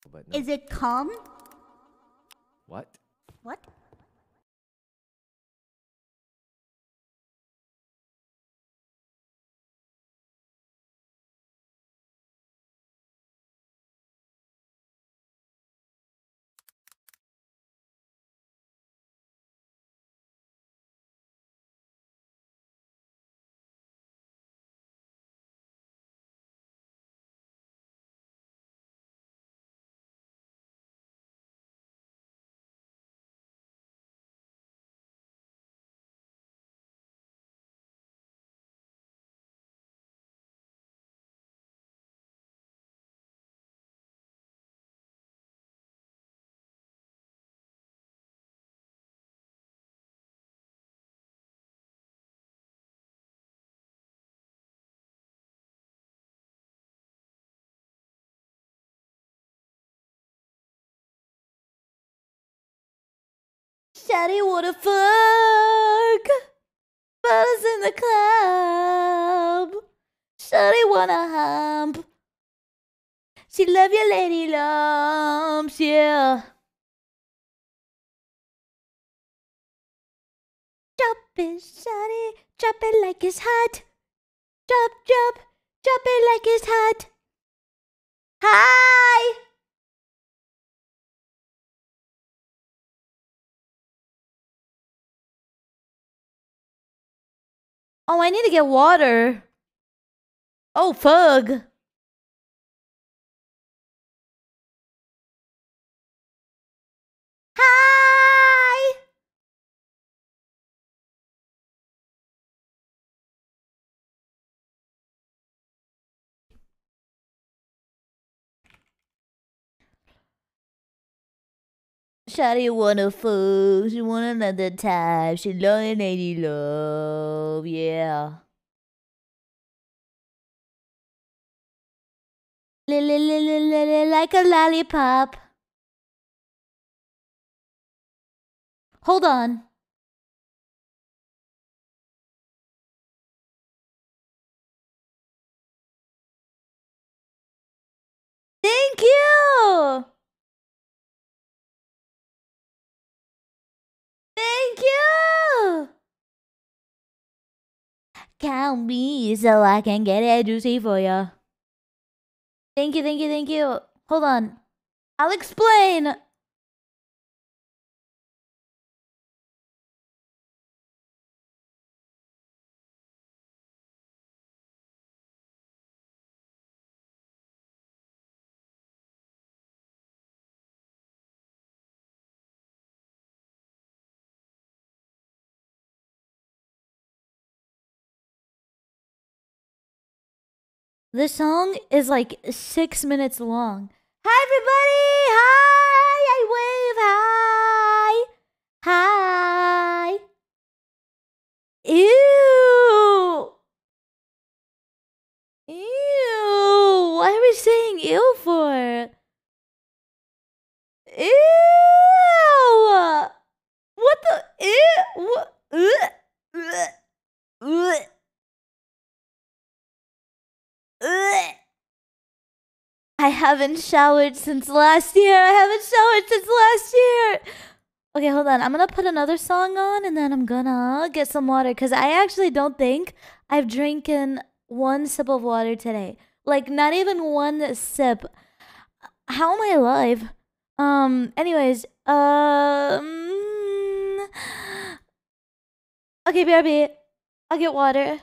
But no. Is it calm? What? What? Shawty wanna fuck fellas in the club. Shawty wanna hump. She love your lady lumps, yeah. Drop it, shawty, drop it like it's hot. Drop, drop, drop it like it's hot. Hi! Oh, I need to get water. Oh, fug. Hi! Shawty wanna fuck, she want another time, she love and lady love, yeah. Like a lollipop. Hold on. Thank you! Thank you! Count me so I can get it juicy for ya. Thank you, thank you, thank you. Hold on. I'll explain. This song is like 6 minutes long. Hi, everybody! Hi! I wave hi! Hi! Ew! Ew! Why are we saying ew for? Ew! What the? Ew! What? Ugh. Ugh. Ugh. I haven't showered since last year. Okay, hold on. I'm gonna put another song on and then I'm gonna get some water because I actually don't think I've drinking one sip of water today. Like, not even one sip. How am I alive? Anyways, okay, BRB. I'll get water.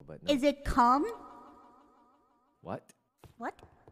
but no. Is it calm? What? What?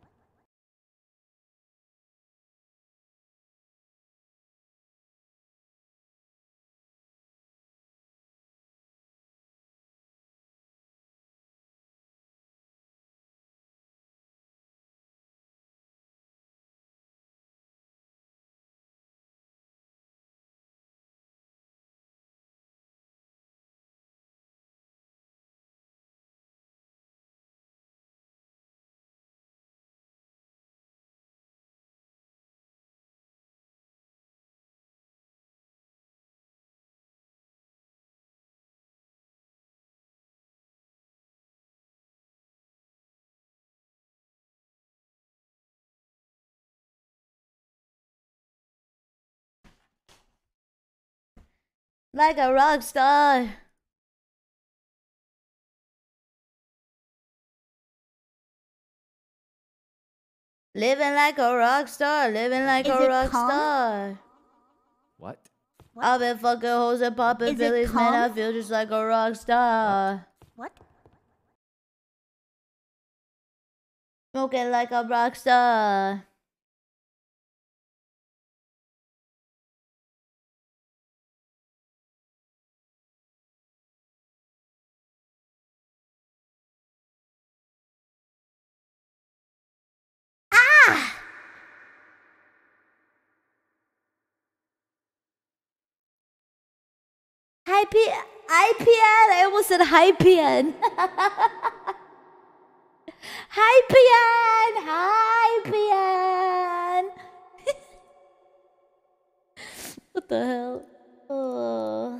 Like a rock star. Living like a rock star, living like Is a it rock calm? star. What? What? I've been fucking hoes and popping Is it pillies, man. I calm? feel just like a rock star. What? Smoking like a rock star. Ah! IPN. I almost said Hypian. Hypian. Hypian. What the hell? Oh.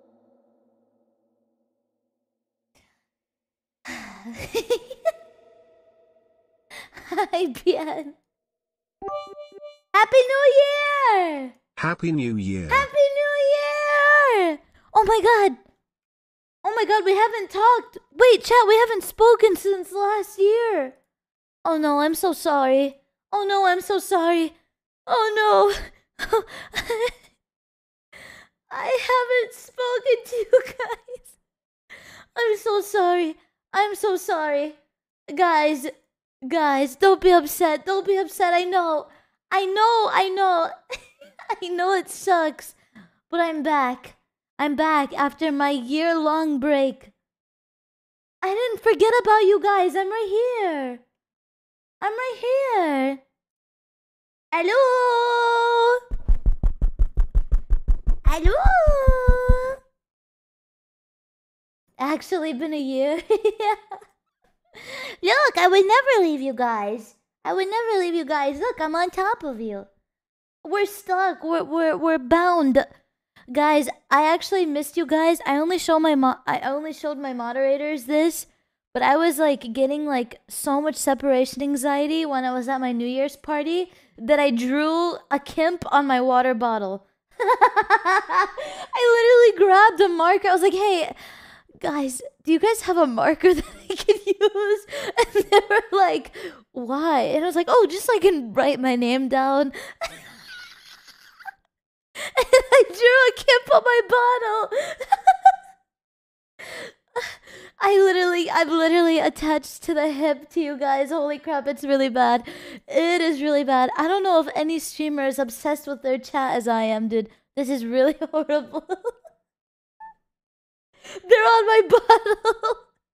Hypian. Happy New Year! Happy New Year. Happy New Year! Oh my god! Oh my god, we haven't talked. Wait, chat, we haven't spoken since last year. Oh no, I'm so sorry. Oh no, I'm so sorry. Oh no. I haven't spoken to you guys. I'm so sorry. I'm so sorry. Guys, don't be upset. Don't be upset. I know. I know it sucks. But I'm back. I'm back after my year-long break. I didn't forget about you guys. I'm right here. I'm right here. Hello? Hello? Actually been a year. Look, I would never leave you guys. I would never leave you guys. Look, I'm on top of you. We're stuck. We're bound. Guys, I actually missed you guys. I only showed my moderators this, but I was like getting like so much separation anxiety when I was at my New Year's party that I drew a Kimp on my water bottle. I literally grabbed a marker. I was like, "Hey, guys, do you guys have a marker that I can use?" And they were like, "Why?" And I was like, "Oh, just so I can write my name down." And I drew a Kimp on my bottle. I'm literally attached to the hip to you guys. Holy crap, it's really bad. It is really bad. I don't know if any streamer is obsessed with their chat as I am, dude. This is really horrible. They're on my bottle.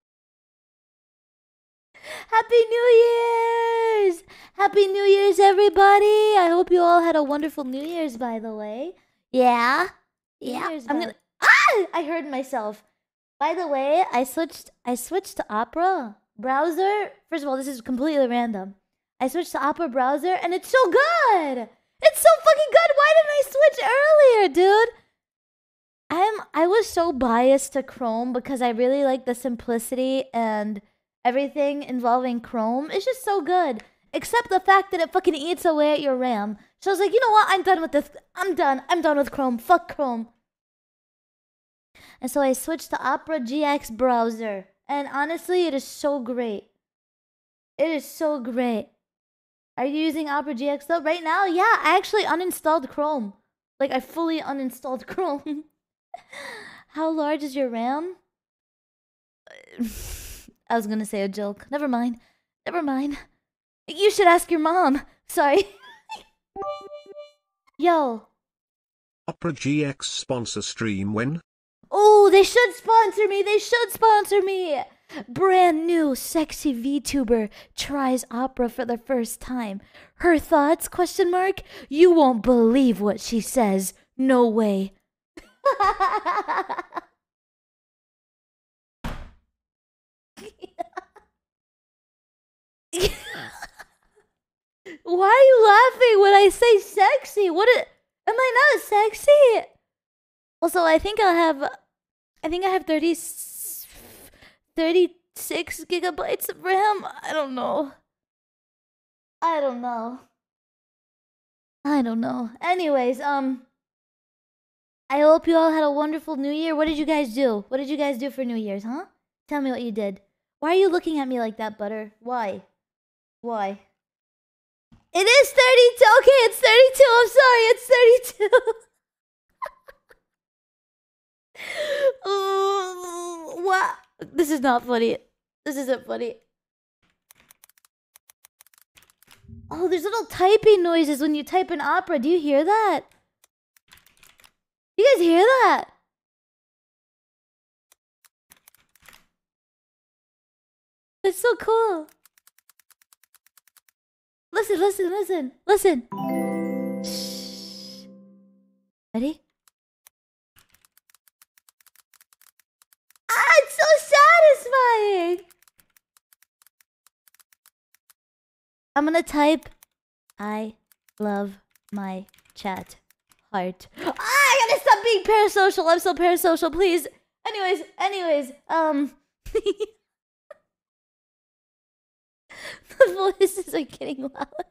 Happy New Year's! Happy New Year's, everybody! I hope you all had a wonderful New Year's, by the way. Yeah? Yeah. I heard myself. By the way, I switched to Opera browser. First of all, this is completely random. I switched to Opera browser, and it's so good! It's so fucking good! Why didn't I switch earlier, dude? I was so biased to Chrome because I really like the simplicity and everything involving Chrome. It's just so good. Except the fact that it fucking eats away at your RAM. So I was like, you know what? I'm done with this. I'm done with Chrome. Fuck Chrome. And so I switched to Opera GX browser. And honestly, it is so great. It is so great. Are you using Opera GX though? Right now? Yeah, I actually uninstalled Chrome. Like, I fully uninstalled Chrome. How large is your RAM? I was gonna say a joke. Never mind. Never mind. You should ask your mom. Sorry. Yo. Opera GX sponsor stream when? Oh, they should sponsor me. They should sponsor me. Brand new sexy VTuber tries Opera for the first time. Her thoughts? Question mark. You won't believe what she says. No way. Why are you laughing when I say sexy? Am I not sexy? Also, I think I have 36 gigabytes of RAM. I don't know. Anyways, I hope you all had a wonderful New Year. What did you guys do? What did you guys do for New Year's, huh? Tell me what you did. Why are you looking at me like that, Butter? Why? It is 32. Okay, it's 32. I'm sorry, it's 32. What? This is not funny. This isn't funny. Oh, there's little typing noises when you type in Opera. Do you hear that? You guys hear that? It's so cool. Listen. Shh. Ready? Ah, it's so satisfying. I'm gonna type, I love my chat. Heart. Ah, I gotta stop being parasocial. I'm so parasocial, please. Anyways, the voices are getting louder.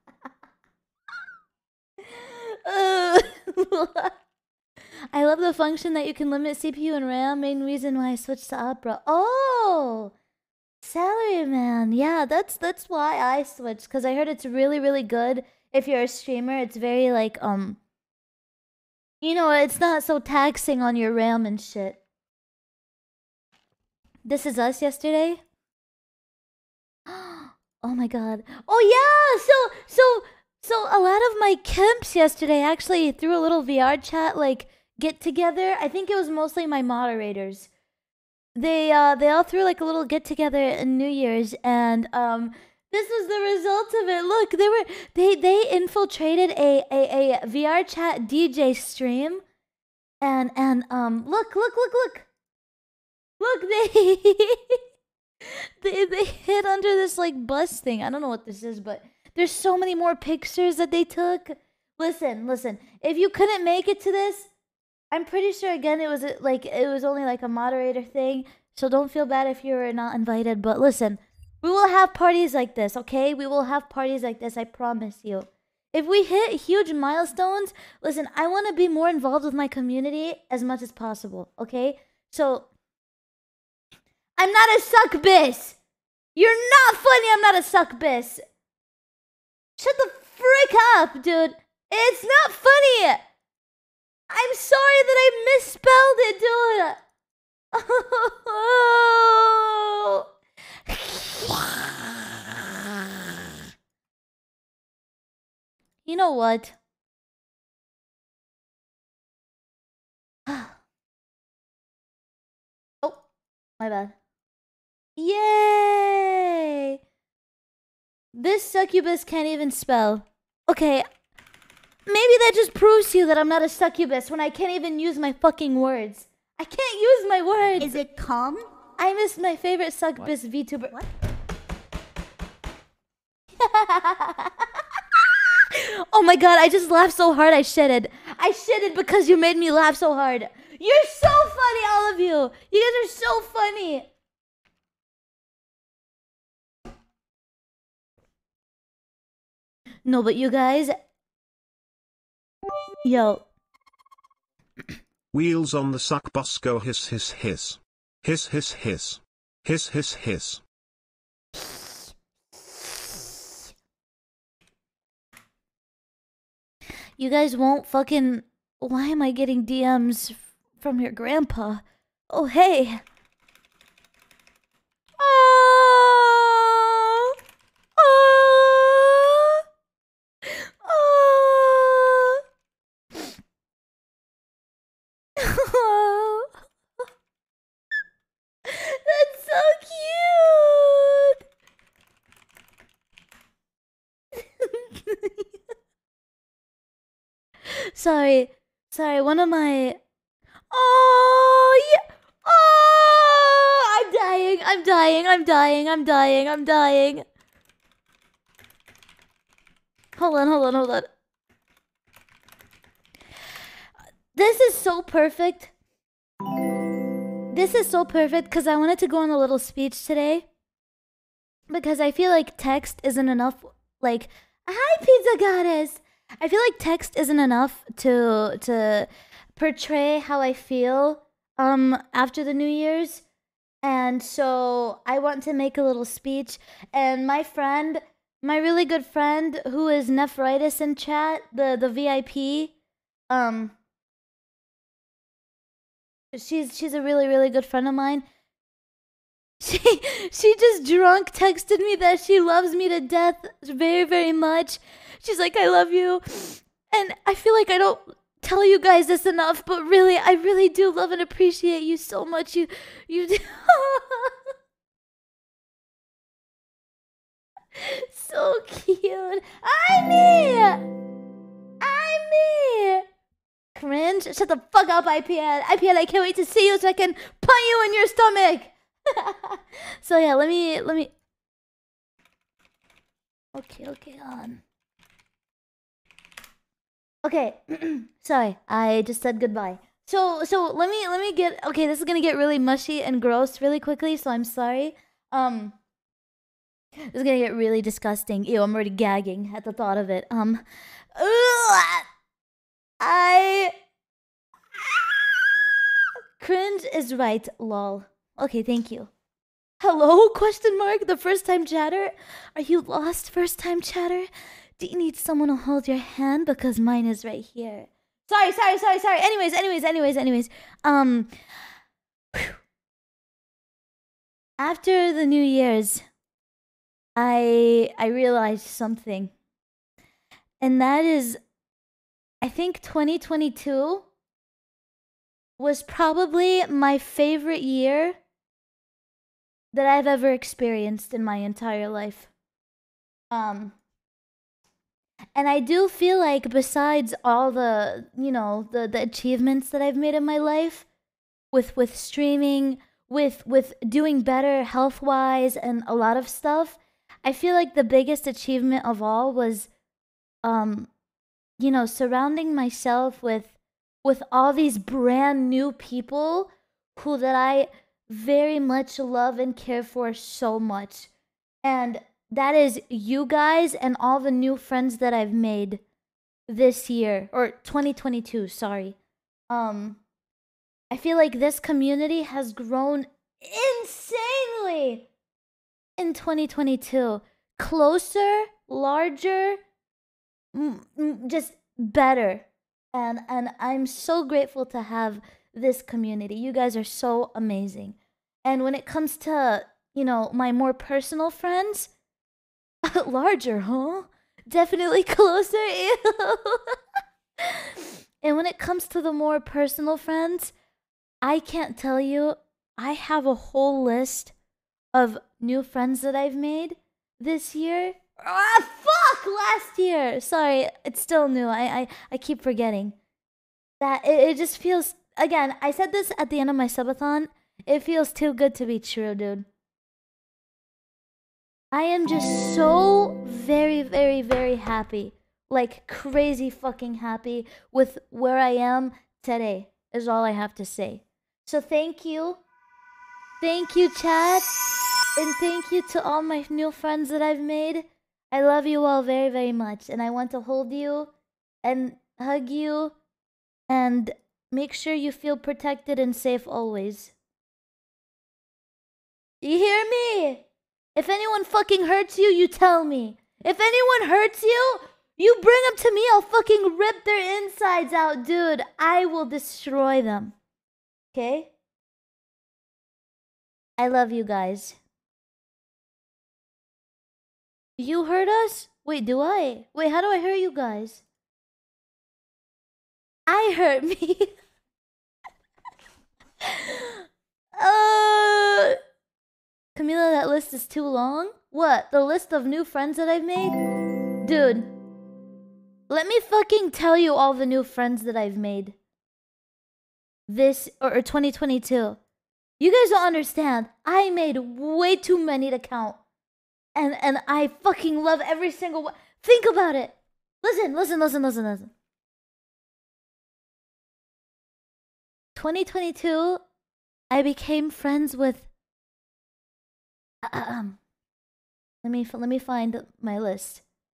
I love the function that you can limit CPU and RAM. Main reason why I switched to Opera. Oh, Salaryman. Yeah, that's why I switched. Because I heard it's really, really good if you're a streamer. It's very like, you know, it's not so taxing on your RAM and shit. This Is Us yesterday? Oh my god. Oh yeah, so a lot of my Kemps yesterday actually threw a little VR chat like get together. I think it was mostly my moderators. They all threw like a little get together in New Year's, and this was the result of it. Look, they infiltrated a VR chat DJ stream, and look, they hid under this like bus thing. I don't know what this is, but there's so many more pictures that they took. Listen. If you couldn't make it to this, I'm pretty sure again it was only like a moderator thing. So don't feel bad if you were not invited. But listen, we will have parties like this, okay? We will have parties like this, I promise you. If we hit huge milestones, listen, I want to be more involved with my community as much as possible, okay? So I'm not a suck-biss. You're not funny. I'm not a suck-biss. Shut the frick up, dude. It's not funny. I'm sorry that I misspelled it, dude. Oh. You know what? Oh, my bad. Yay! This succubus can't even spell. Okay, maybe that just proves to you that I'm not a succubus when I can't even use my fucking words. I can't use my words. Is it calm? I missed my favorite succubus VTuber. What? Oh my god, I just laughed so hard I shitted. I shitted because you made me laugh so hard. You're so funny, all of you. You guys are so funny. No, but you guys... Yo. Wheels on the suck bus go hiss hiss hiss. Hiss hiss hiss. Hiss hiss hiss. You guys won't fucking... Why am I getting DMs from your grandpa? Oh, hey. Oh! Sorry. Sorry, one of my... Oh, yeah. Oh, I'm dying. I'm dying. I'm dying. I'm dying. I'm dying. Hold on, hold on, hold on. This is so perfect. This is so perfect because I wanted to go on a little speech today. Because I feel like text isn't enough. Like, hi, Pizza Goddess. I feel like text isn't enough to portray how I feel after the New Year's. And so I want to make a little speech. And my friend, my really good friend who is Nephritis in chat, the VIP, she's a really, really good friend of mine. She just drunk texted me that she loves me to death very, very much. She's like, I love you. And I feel like I don't tell you guys this enough, but really, I really do love and appreciate you so much. You do. So cute. I'm me. Cringe. Shut the fuck up, IPL. IPL, I can't wait to see you so I can punch you in your stomach. So yeah, let me. Okay, on. Okay, sorry, I just said goodbye. So let me get. Okay, this is gonna get really mushy and gross really quickly. So I'm sorry. This is gonna get really disgusting. Ew, I'm already gagging at the thought of it. Cringe is right, lol. Okay, thank you. Hello? Question mark? The first time chatter? Are you lost, first time chatter? Do you need someone to hold your hand? Because mine is right here. Sorry. Anyways. After the New Year's, I realized something. And that is, I think 2022 was probably my favorite year that I've ever experienced in my entire life. And I do feel like besides all the, you know, the achievements that I've made in my life with streaming, with doing better health-wise and a lot of stuff, I feel like the biggest achievement of all was you know, surrounding myself with all these brand new people who that I very much love and care for so much. And that is you guys and all the new friends that I've made this year, or 2022, sorry. I feel like this community has grown insanely in 2022. Closer, larger, just better. And I'm so grateful to have this community. You guys are so amazing. And when it comes to, you know, my more personal friends, larger, huh? Definitely closer. Ew. And when it comes to the more personal friends, I can't tell you, I have a whole list of new friends that I've made this year. Ah, fuck! Last year! Sorry, it's still new. I keep forgetting. That it just feels, again, I said this at the end of my subathon, it feels too good to be true, dude. I am just so very, very, very happy. Like, crazy fucking happy with where I am today, is all I have to say. So thank you. Thank you, chat. And thank you to all my new friends that I've made. I love you all very, very much. And I want to hold you and hug you and make sure you feel protected and safe always. You hear me? If anyone fucking hurts you, you tell me. If anyone hurts you, you bring them to me. I'll fucking rip their insides out, dude. I will destroy them. Okay? I love you guys. You hurt us? Wait, do I? Wait, how do I hurt you guys? I hurt me. Camila, that list is too long? What? The list of new friends that I've made? Dude. Let me fucking tell you all the new friends that I've made. This or 2022. You guys don't understand. I made way too many to count. And I fucking love every single one. Think about it. Listen. 2022, I became friends with let me find my list.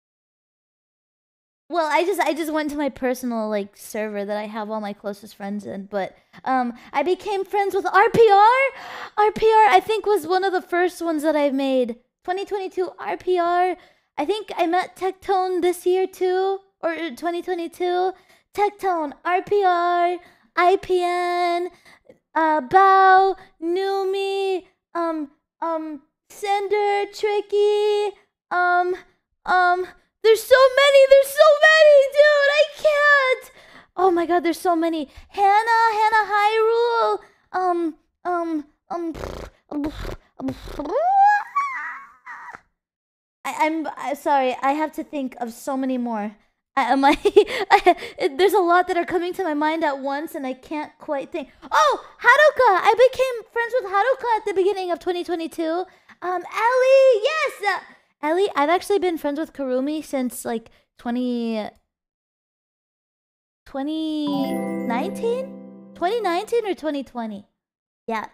Well, I just went to my personal like server that I have all my closest friends in, but I became friends with RPR. RPR I think was one of the first ones that I've made. 2022 RPR. I think I met Tectone this year too, or 2022. Tectone, RPR, IPN, Bao, Numi, Cinder, Tricky, there's so many, dude, I can't. Oh my god, there's so many. Hannah Hyrule, I'm sorry, I have to think of so many more. There's a lot that are coming to my mind at once, and I can't quite think. Oh, Haruka! I became friends with Haruka at the beginning of 2022. Ellie, yes, Ellie. I've actually been friends with Karumi since like 2019 or 2020. Yeah.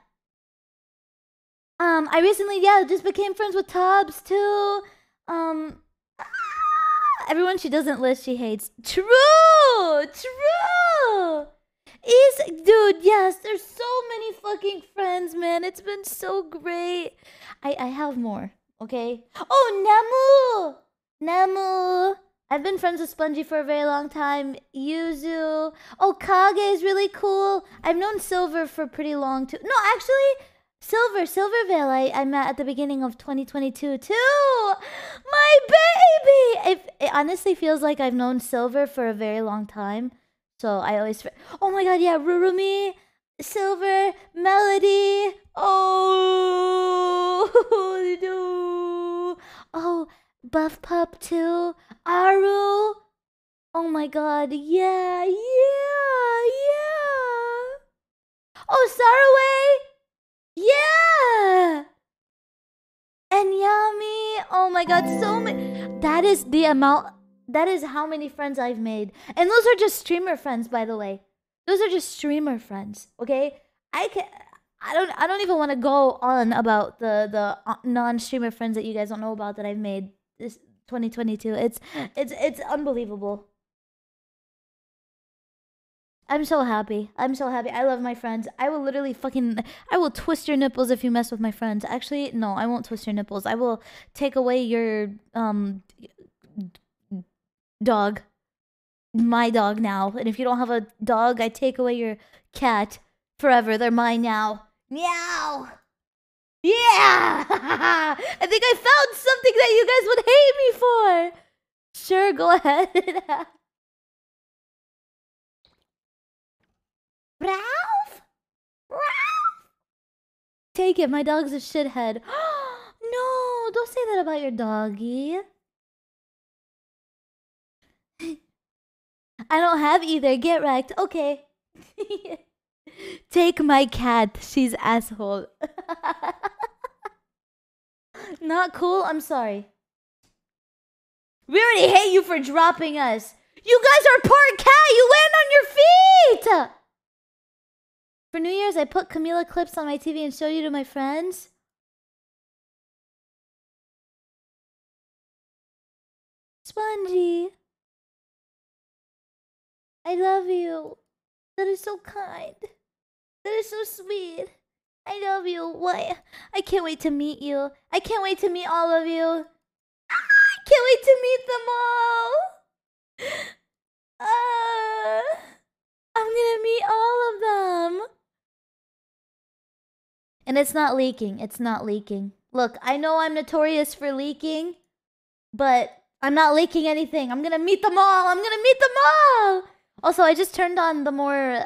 I recently, just became friends with Tubbs too. Everyone she doesn't list, she hates. True. Dude, yes, there's so many fucking friends, man. It's been so great. I have more, okay? Oh, Nemu. I've been friends with Spongy for a very long time. Yuzu. Oh, Kage is really cool. I've known Silver for pretty long too. No, actually, Silvervale I met at the beginning of 2022 too. My baby! It honestly feels like I've known Silver for a very long time. So I always... Oh my god, yeah, Rurumi, Silver, Melody. Oh, Buff Pup too. Aru. Oh my god, yeah. Oh, Saraway. Yeah! And Yami! Oh my god, so many. That is the amount. That is how many friends I've made. And those are just streamer friends, by the way. Those are just streamer friends, okay? I don't even want to go on about the non-streamer friends that you guys don't know about that I've made this 2022. It's unbelievable. I'm so happy. I love my friends. I will literally I will twist your nipples if you mess with my friends. Actually, no, I won't twist your nipples. I will take away your dog. My dog now. And if you don't have a dog, I take away your cat forever. They're mine now. Meow. Yeah. I think I found something that you guys would hate me for. Sure, go ahead. Ralph? Take it, my dog's a shithead. No, don't say that about your doggy. I don't have either. Get wrecked. Okay. Take my cat. She's asshole. Not cool? I'm sorry. We already hate you for dropping us. You guys are part cat. You land on your feet. For New Year's, I put Camila clips on my TV and showed you to my friends. Spongy. I love you. That is so kind. That is so sweet. I love you. What? I can't wait to meet you. I can't wait to meet all of you. I can't wait to meet them all. I'm gonna meet all of them. And it's not leaking. It's not leaking. Look, I know I'm notorious for leaking, but I'm not leaking anything. I'm gonna meet them all. I'm gonna meet them all. Also, I just turned on the more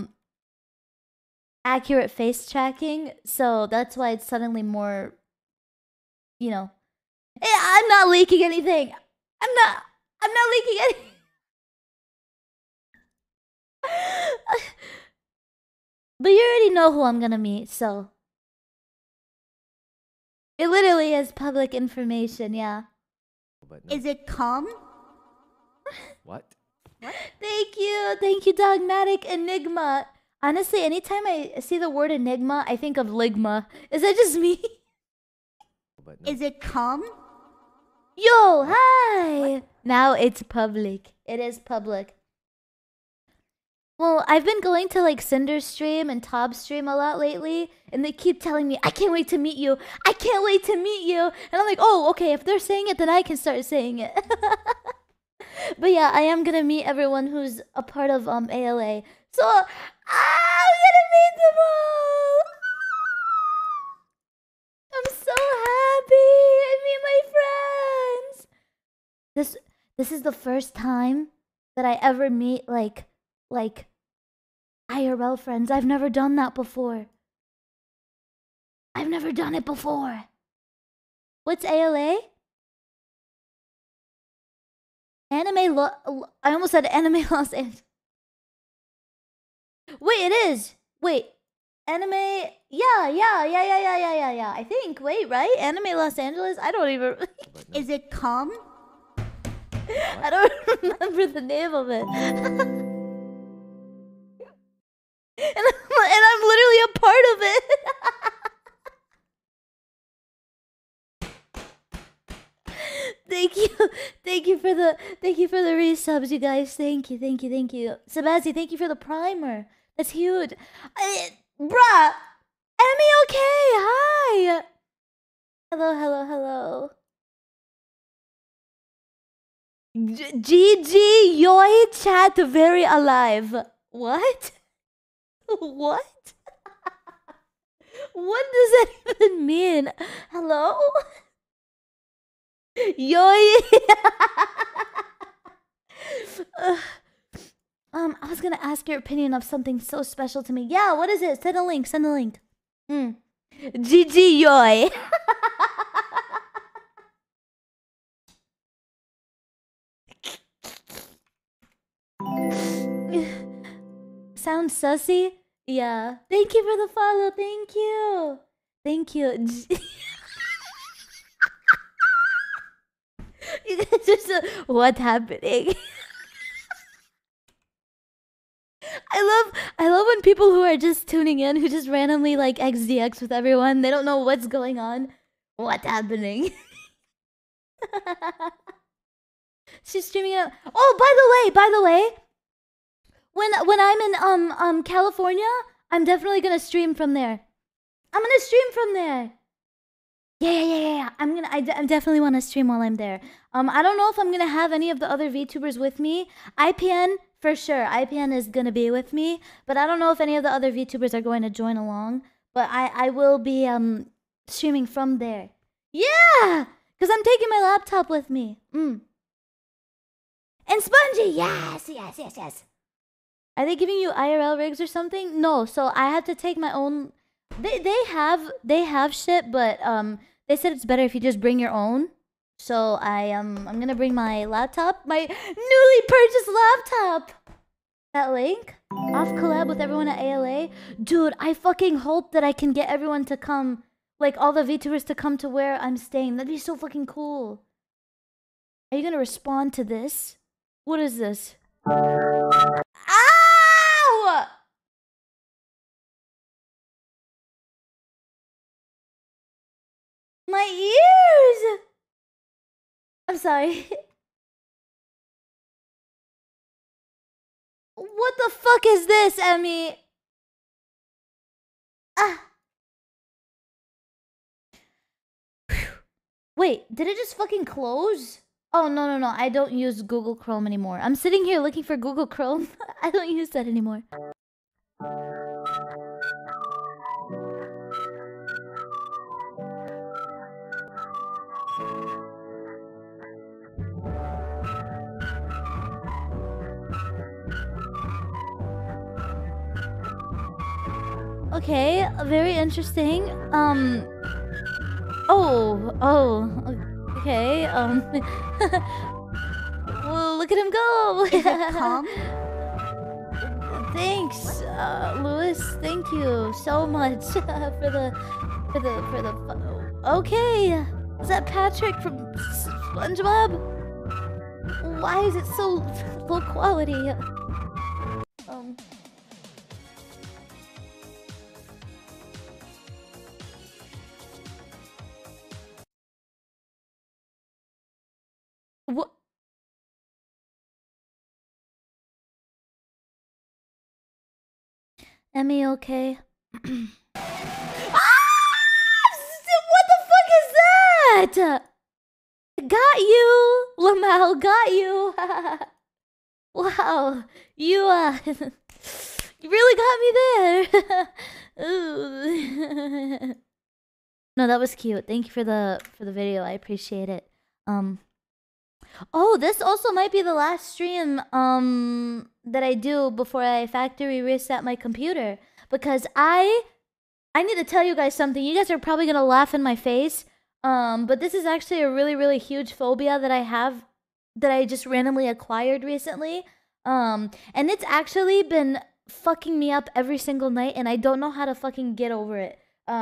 accurate face tracking, so that's why it's suddenly more, you know. I'm not leaking anything. I'm not leaking anything. But you already know who I'm gonna meet, so. It literally is public information, yeah. But no. Is it calm? What? Thank you, Dogmatic Enigma. Honestly, anytime I see the word enigma, I think of ligma. Is that just me? But no. Is it calm? Yo, hi! Now it's public. It is public. Well, I've been going to like Cinder stream and Tob stream a lot lately, and they keep telling me, I can't wait to meet you. I can't wait to meet you. And I'm like, oh, okay, if they're saying it, then I can start saying it. But yeah, I am gonna meet everyone who's a part of ALA. So I'm gonna meet them all. I'm so happy. I meet my friends. This is the first time that I ever meet like IRL friends. I've never done that before. I've never done it before. What's ALA? I almost said Anime Los Angeles. Wait, it is. Wait. Anime. Yeah. I think. Wait, right? Anime Los Angeles? I don't even. But no. Is it calm? I don't remember the name of it. And I'm literally a part of it. Thank you for the resubs, you guys. Thank you. Sebasti, thank you for the primer. That's huge. Bruh, Emmy, okay? Hi. Hello. GG Yoi chat very alive. What? What? What does that even mean? Hello? Yoi. I was gonna ask your opinion of something so special to me. Yeah, what is it? Send a link. GG Yoi. Sounds sussy? Yeah. Thank you for the follow. Thank you. You guys are so... What's happening? I love when people who are just tuning in, who just randomly like XDX with everyone, they don't know what's going on. What's happening? She's streaming it. Oh, by the way, when I'm in California, I'm definitely gonna stream from there. Yeah. I definitely want to stream while I'm there. I don't know if I'm gonna have any of the other VTubers with me. IPN for sure. IPN is gonna be with me, but I don't know if any of the other VTubers are going to join along. But I will be streaming from there. Yeah, cause I'm taking my laptop with me. And Spongy, yes. Are they giving you IRL rigs or something? No, so I have to take my own. They have shit, but they said it's better if you just bring your own. So I'm gonna bring my laptop, my newly purchased laptop. That link off collab with everyone at ALA, dude. I fucking hope that I can get everyone to come, like all the VTubers to come to where I'm staying. That'd be so fucking cool. Are you gonna respond to this? What is this? Ow! My ears! I'm sorry. What the fuck is this, Emmy? Wait, did it just fucking close? Oh, no. I don't use Google Chrome anymore. I'm sitting here looking for Google Chrome. I don't use that anymore. Okay, very interesting. Okay. Well, look at him go. Is it calm? Thanks, Lewis. Thank you so much for the. Okay, is that Patrick from SpongeBob? Why is it so low quality? What? Emmy, okay? What the fuck is that? Got you, Lamau. Got you. Wow, you you really got me there. Ooh. No, that was cute. Thank you for the video. I appreciate it. Oh, this also might be the last stream that I do before I factory reset my computer, because I need to tell you guys something. You guys are probably gonna laugh in my face. But this is actually a really huge phobia that I have, that I just randomly acquired recently. And it's actually been fucking me up every single night, and I don't know how to fucking get over it.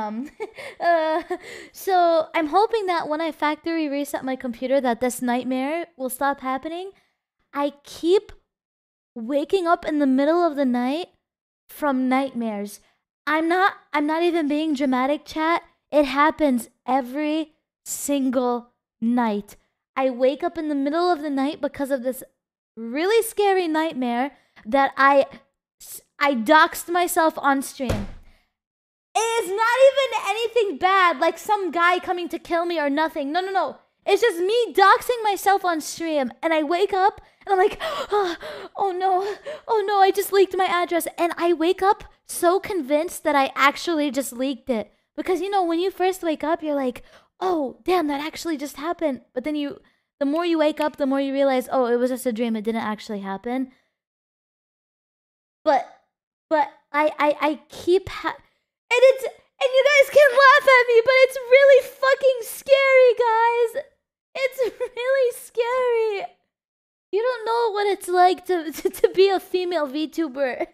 So I'm hoping that when I factory reset my computer that this nightmare will stop happening. I keep waking up in the middle of the night from nightmares. I'm not even being dramatic, chat. It happens every single night. I wake up in the middle of the night because of this really scary nightmare that I doxed myself on stream. It is not even anything bad, like some guy coming to kill me or nothing. No. It's just me doxing myself on stream, and I wake up and I'm like, oh no, I just leaked my address. And I wake up so convinced that I actually just leaked it. Because, you know, when you first wake up, you're like, oh, damn, that actually just happened. But then the more you wake up, the more you realize, oh, it was just a dream. It didn't actually happen. But I keep and you guys can laugh at me, but it's really fucking scary, guys. It's really scary. You don't know what it's like to be a female VTuber.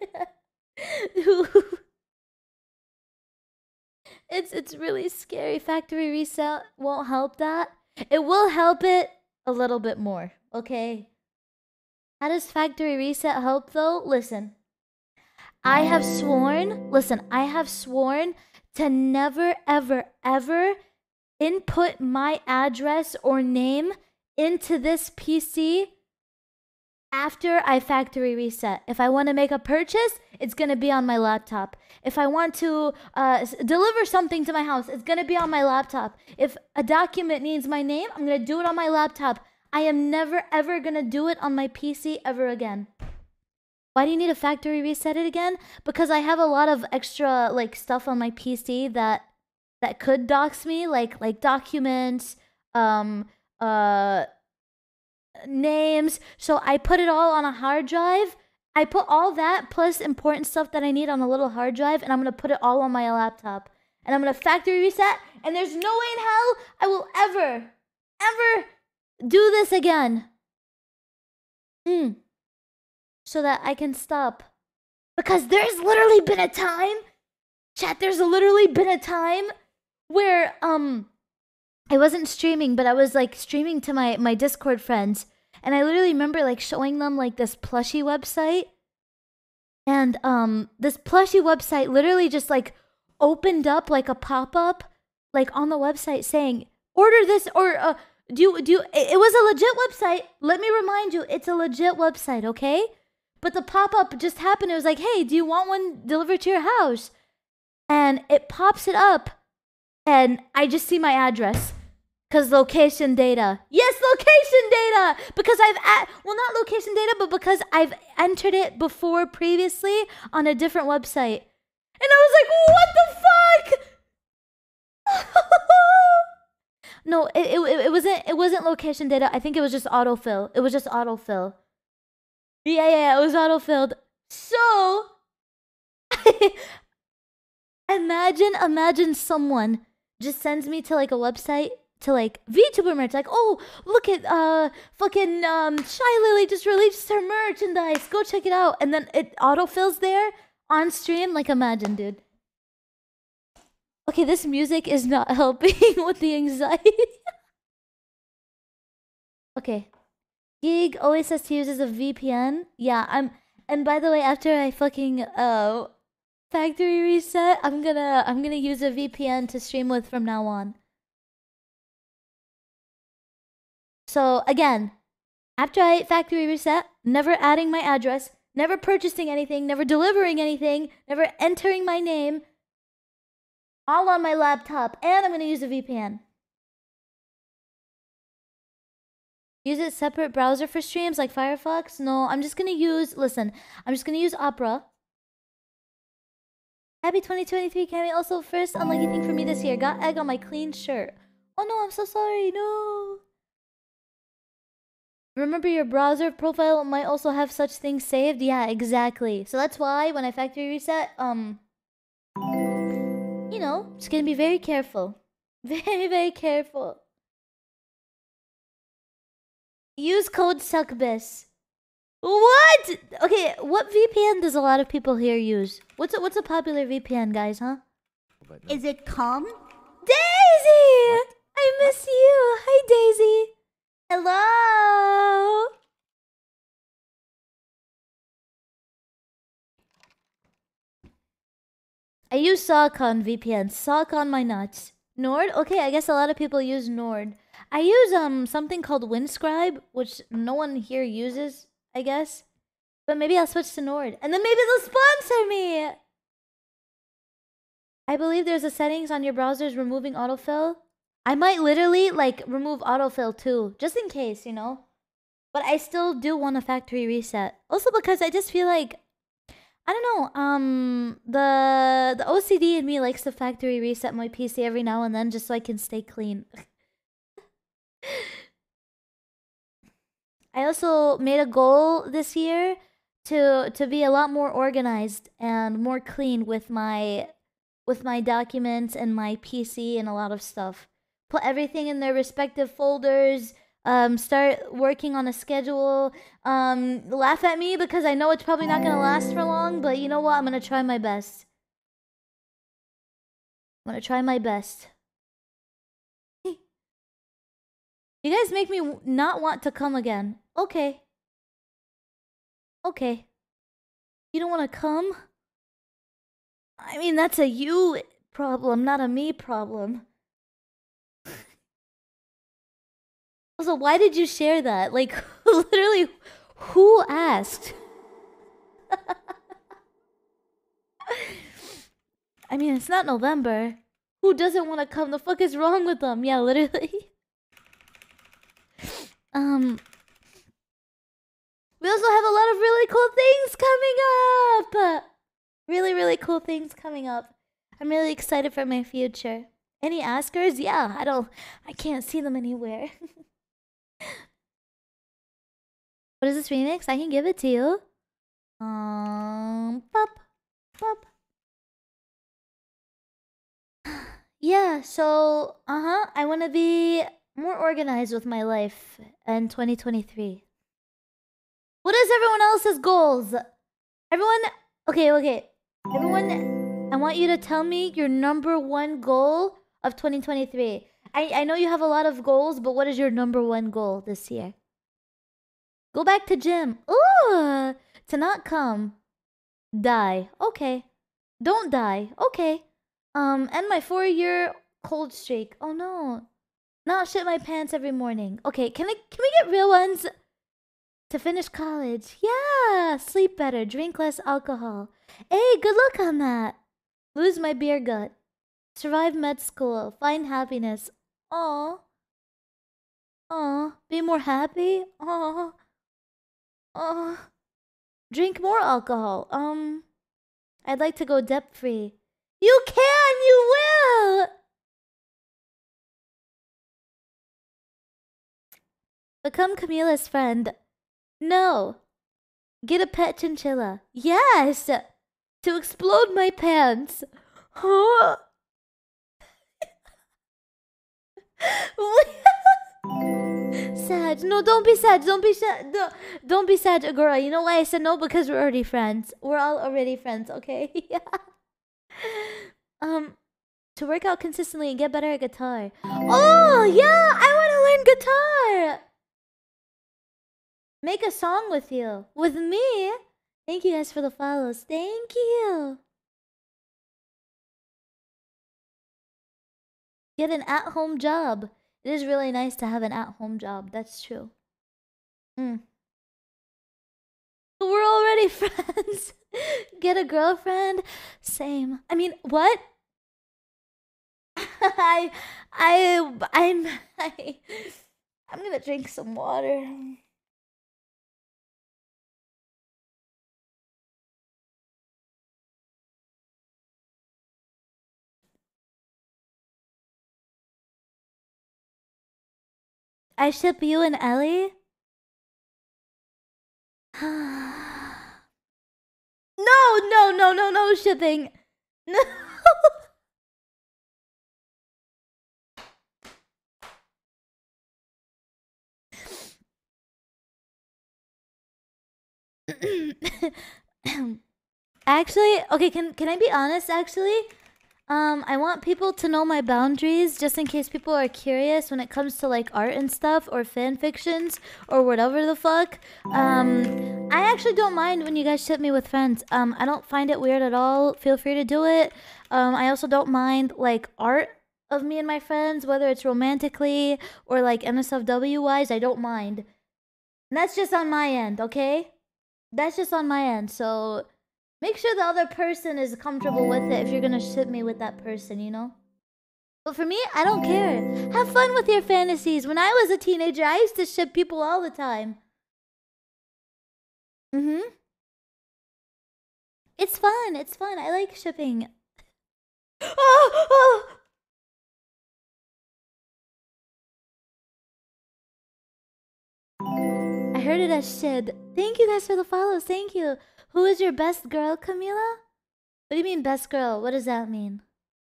It's really scary. Factory reset won't help that. It will help it a little bit more, okay? How does factory reset help though? Listen. I have sworn to never ever input my address or name into this PC after I factory reset. If I want to make a purchase, it's going to be on my laptop. If I want to deliver something to my house, it's going to be on my laptop. If a document needs my name, I'm going to do it on my laptop. I am never ever going to do it on my PC ever again. Why do you need to factory reset it again? Because I have a lot of extra like stuff on my PC that could dox me, like documents, names. So I put it all on a hard drive. I put all that plus important stuff that I need on a little hard drive, and I'm gonna put it all on my laptop. And I'm gonna factory reset, and there's no way in hell I will ever do this again. So that I can stop. Because there's literally been a time, chat, there's literally been a time where I wasn't streaming, but I was like streaming to my Discord friends, and I literally remember like showing them like this plushie website, and this plushie website literally just like opened up like a pop-up like on the website saying order this, or do it was a legit website. Let me remind you, it's a legit website, okay? But the pop-up just happened. It was like, hey, do you want one delivered to your house? And it pops it up, and I just see my address. Because location data. Yes, location data! Because well, not location data, but because I've entered it before previously on a different website. And I was like, what the fuck? No, it wasn't location data. I think it was just autofill. It was just autofill. Yeah, it was autofilled. So, imagine someone just sends me to like a website to like VTuber merch. Like, oh, look at fucking Shy Lily just released her merchandise. Go check it out. And then it autofills there on stream. Like, imagine, dude. Okay, this music is not helping with the anxiety. Okay. Gig always says to use as a VPN. Yeah, and by the way, after I fucking factory reset, I'm gonna use a VPN to stream with from now on. So again, after I factory reset, never adding my address, never purchasing anything, never delivering anything, never entering my name, all on my laptop, and I'm gonna use a VPN. Use a separate browser for streams like Firefox? No, I'm just gonna use, listen, I'm just gonna use Opera. Happy 2023, Cammy. Also, first unlucky thing for me this year. Got egg on my clean shirt. Oh no, I'm so sorry. No. Remember your browser profile might also have such things saved? Yeah, exactly. So that's why when I factory reset, you know, just gonna be very careful. Very, very careful. Use code SUCKBIS. What? Okay, what VPN does a lot of people here use? What's a popular VPN, guys, huh? But no. Is it Kong? Daisy! What? I miss you. Hi, Daisy. Hello. I use Sawcon VPN. Sock on my nuts. Nord? Okay, I guess a lot of people use Nord. I use something called Windscribe, which no one here uses, I guess. But maybe I'll switch to Nord. And then maybe they'll sponsor me! I believe there's a settings on your browsers removing autofill. I might literally, like, remove autofill too. Just in case, you know? But I still do want a factory reset. Also because I just feel like... I don't know, the OCD in me likes to factory reset my PC every now and then just so I can stay clean. I also made a goal this year to be a lot more organized and more clean with my documents and my PC and a lot of stuff. Put everything in their respective folders. Start working on a schedule. Laugh at me because I know it's probably not gonna last for long, but you know what? I'm gonna try my best. I'm gonna try my best. You guys make me not want to come again. Okay. Okay. You don't want to come? I mean, that's a you problem, not a me problem. Also, why did you share that? Like, literally, who asked? I mean, it's not November. Who doesn't want to come? The fuck is wrong with them? Yeah, literally. We also have a lot of really cool things coming up. Really, really cool things coming up. I'm really excited for my future. Any askers? Yeah, I can't see them anywhere. What is this remix? I can give it to you. Pop, pop. Yeah, so, I want to be more organized with my life in 2023. What is everyone else's goals? Everyone, okay. Everyone, I want you to tell me your #1 goal of 2023. I know you have a lot of goals, but what is your #1 goal this year? Go back to gym. Ooh, to not come. Die. Okay. Don't die. Okay. End my 4-year cold streak. Oh no. Not shit my pants every morning. Okay, can we get real ones? To finish college. Yeah. Sleep better. Drink less alcohol. Hey, good luck on that. Lose my beer gut. Survive med school. Find happiness. Aw. Aw. Be more happy. Aw. Aw. Drink more alcohol. I'd like to go debt free. You can! You will! Become Camila's friend. No. Get a pet chinchilla. Yes! To explode my pants. Huh? What? sad. No, don't be sad. Don't be sad. Don't be sad, Agora. You know why I said no? Because we're already friends. We're all already friends, okay? Yeah. To work out consistently and get better at guitar. Oh, yeah! I want to learn guitar! Make a song with you. With me? Thank you guys for the follows. Thank you. Get an at-home job. It is really nice to have an at-home job. That's true. We're already friends. Get a girlfriend. Same. I mean, what? I'm gonna drink some water. I ship you and Ellie? No shipping. No. Actually, okay, can I be honest actually? I want people to know my boundaries just in case people are curious when it comes to like art and stuff or fan fictions or whatever the fuck. I actually don't mind when you guys ship me with friends. I don't find it weird at all. Feel free to do it. I also don't mind like art of me and my friends, whether it's romantically or like NSFW wise. I don't mind. And that's just on my end, okay? That's just on my end. So make sure the other person is comfortable with it if you're gonna ship me with that person, you know? But for me, I don't care. Have fun with your fantasies. When I was a teenager, I used to ship people all the time. It's fun. It's fun. I like shipping. Oh! I heard it as Shid. Thank you guys for the follows. Thank you. Who is your best girl, Camila? What do you mean best girl? What does that mean?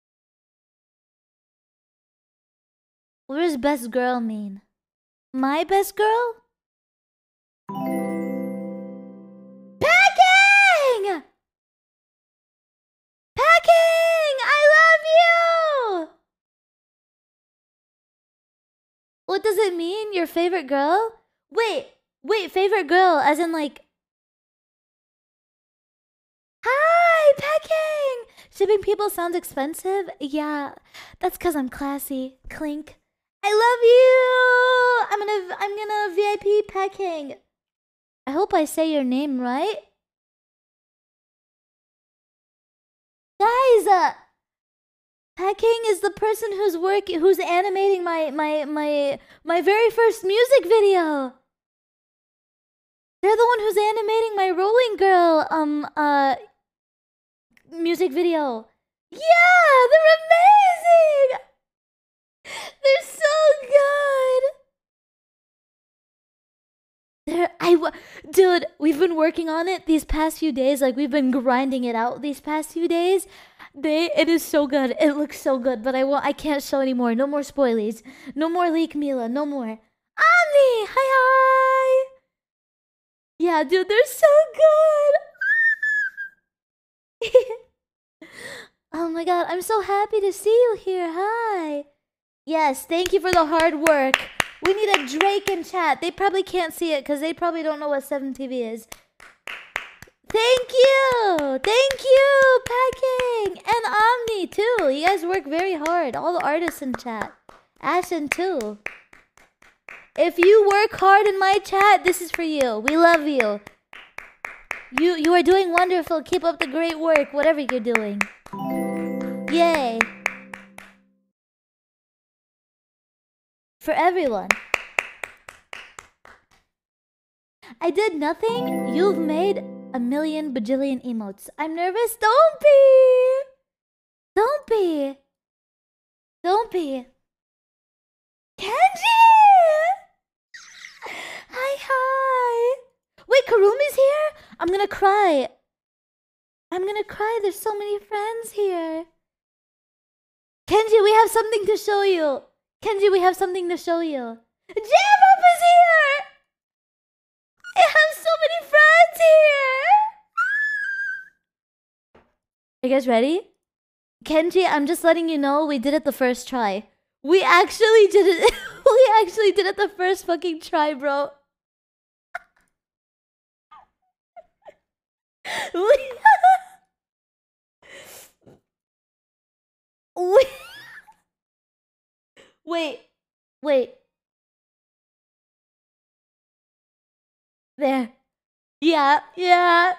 What does best girl mean? My best girl? Packing! Packing! I love you! What does it mean? Your favorite girl? Wait, favorite girl, as in like... Hi, Packing! Shipping people sounds expensive? Yeah, that's cause I'm classy. Clink. I love you! I'm gonna VIP Packing. I hope I say your name right. Guys, Packing is the person who's animating my very first music video. They're the one who's animating my Rolling Girl music video. Yeah, they're amazing. They're so good. Dude, we've been working on it these past few days. Like we've been grinding it out these past few days. It is so good. It looks so good, but I can't show anymore. No more spoilies. No more leak Mila. No more. Omni, hi. Yeah, dude, they're so good. Oh my god, I'm so happy to see you here. Hi. Yes, thank you for the hard work. We need a Drake in chat. They probably can't see it because they probably don't know what 7TV is. Thank you. Thank you, Packing. And Omni, too. You guys work very hard. All the artists in chat. Ashen, too. If you work hard in my chat, this is for you. We love you. You are doing wonderful. Keep up the great work, whatever you're doing. Yay. For everyone. I did nothing. You've made a million bajillion emotes. I'm nervous. Don't be. Don't be. Don't be. Kenji! Hi. Wait, Karumi's here? I'm gonna cry. I'm gonna cry. There's so many friends here. Kenji, we have something to show you. Kenji, we have something to show you. Jam Up is I have so many friends here. Are you guys ready? Kenji, I'm just letting you know we did it the first try. We actually did it. We actually did it the first fucking try, bro. Wait. Wait. There. Yeah, yeah.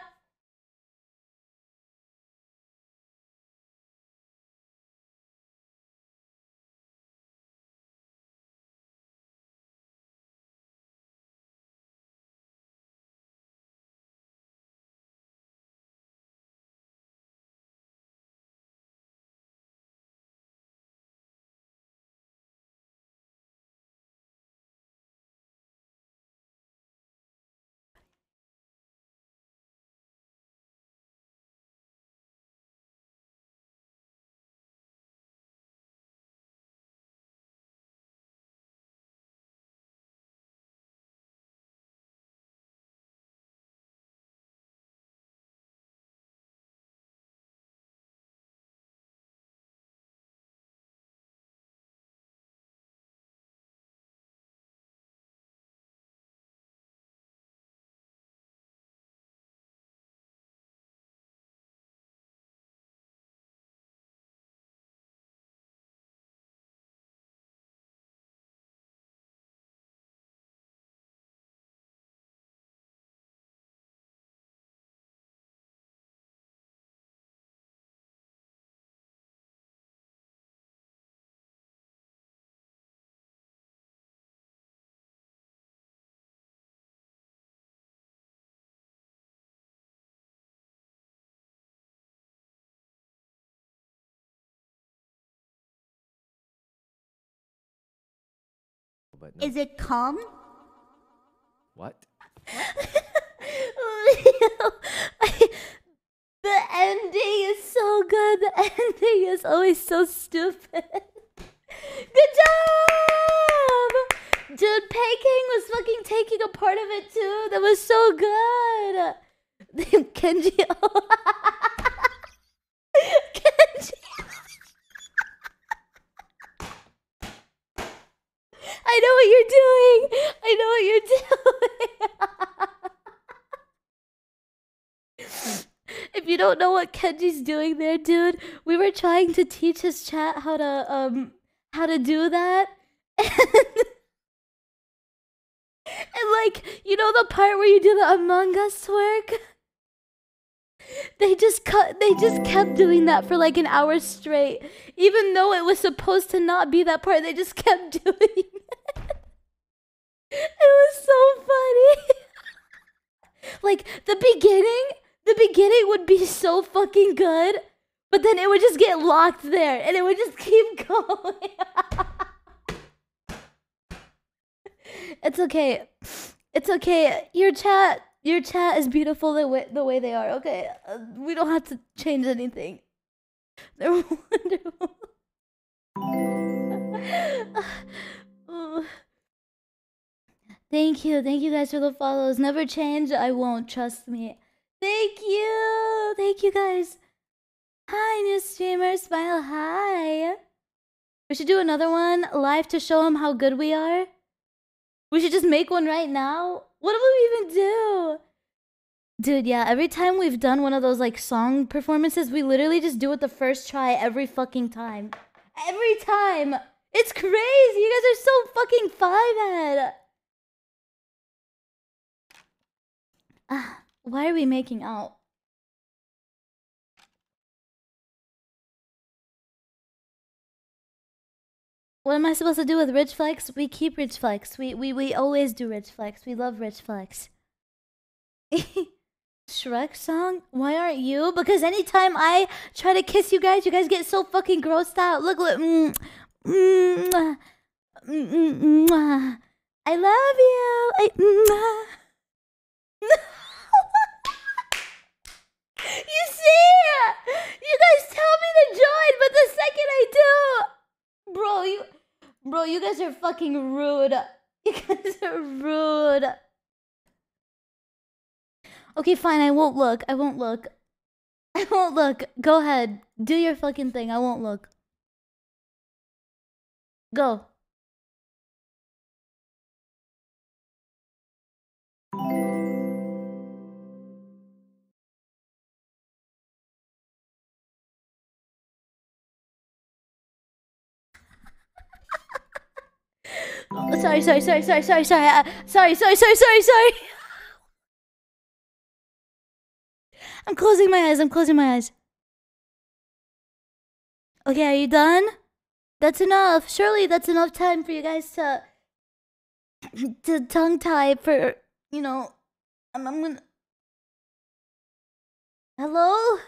But no. Is it calm? What? The ending is so good. The ending is always so stupid. Good job! Dude, Peking was fucking taking a part of it too. That was so good. Kenji. Kenji. I know what you're doing. I know what you're doing. If you don't know what Kenji's doing there, dude, we were trying to teach his chat how to do that. And like, you know the part where you do the Among Us twerk? They just kept doing that for like an hour straight. Even though it was supposed to not be that part, they just kept doing it. It was so funny. Like the beginning would be so fucking good, but then it would just get locked there and it would just keep going. It's okay. It's okay. Your chat is beautiful the way they are. Okay, we don't have to change anything. They're wonderful. Thank you guys for the follows. Never change. I won't. Trust me. Thank you guys. Hi, new streamer. Smile. Hi. We should do another one live to show them how good we are. We should just make one right now. What do we even do? Dude, yeah, every time we've done one of those like song performances, we literally just do it the first try every fucking time. Every time. It's crazy. You guys are so fucking five-head. Why are we making out? What am I supposed to do with Rich Flex? We keep Rich Flex. We always do Rich Flex. We love Rich Flex. Shrek song? Why aren't you? Because anytime I try to kiss you guys get so fucking grossed out. Look. I love you. You see? You guys tell me to join, but the second I do... Bro, you guys are fucking rude. You guys are rude. Okay, fine. I won't look. I won't look. I won't look. Go ahead. Do your fucking thing. I won't look. Go. Oh, sorry. Sorry. I'm closing my eyes. Okay, are you done? That's enough. Surely that's enough time for you guys to tongue tie for, you know, I'm gonna. Hello?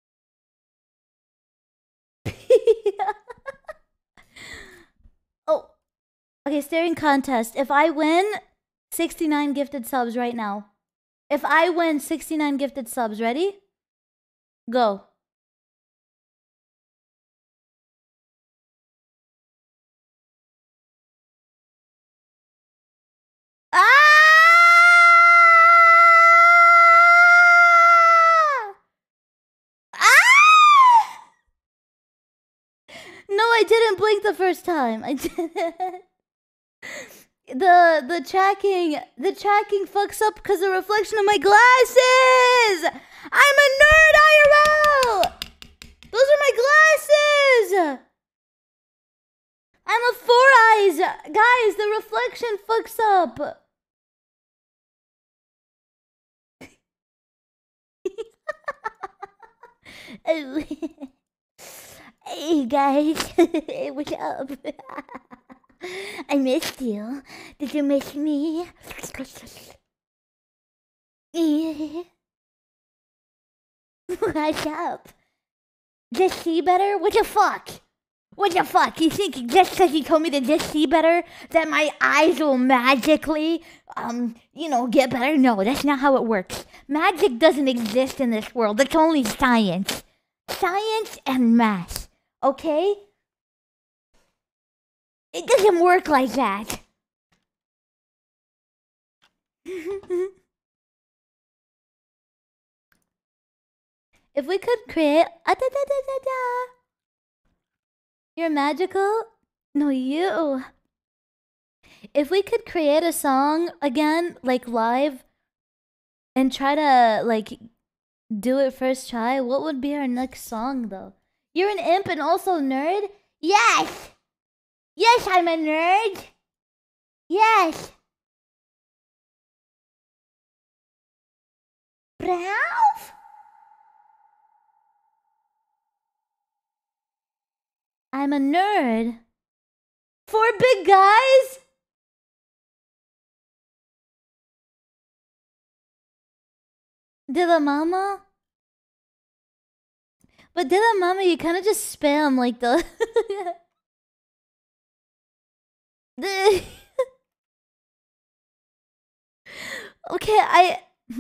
Oh, okay, staring contest. If I win, 69 gifted subs right now. If I win 69 gifted subs, ready? Go. Ah! Ah! No, I didn't blink the first time. I didn't. The tracking fucks up because of the reflection of my glasses. I'm a nerd IRL. Those are my glasses. I'm a 4 eyes. Guys, the reflection fucks up. Hey guys, what's up? I missed you. Did you miss me? What's up? Just see better? What the fuck? What the fuck? You think just because you told me to just see better that my eyes will magically, get better? No, that's not how it works. Magic doesn't exist in this world. It's only science. Science and math. Okay? It doesn't work like that. If we could create... You're magical? No, you. If we could create a song again, like live, and try to, like, do it first try, what would be our next song, though? You're an imp and also nerd? Yes! Yes, I'm a nerd! Yes! Ralph? I'm a nerd. 4 big guys? Dilla Mama? But Dilla Mama, you kind of just spam like the... Okay,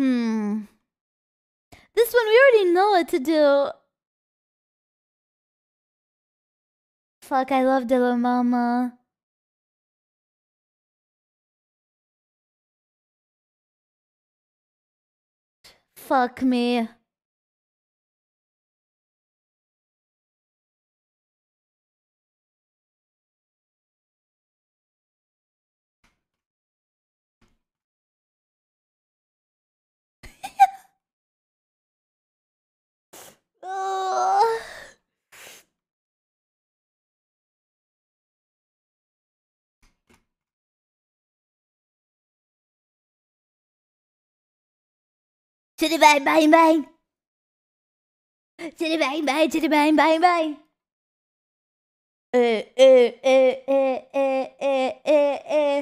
This one, we already know what to do. Fuck, I love Dilla Mama. Fuck me. Ugh. Chitty bang bang bang. Chitty bang bang, chitty bang bang bang. Eh, eh, eh, eh, eh, eh, eh, eh.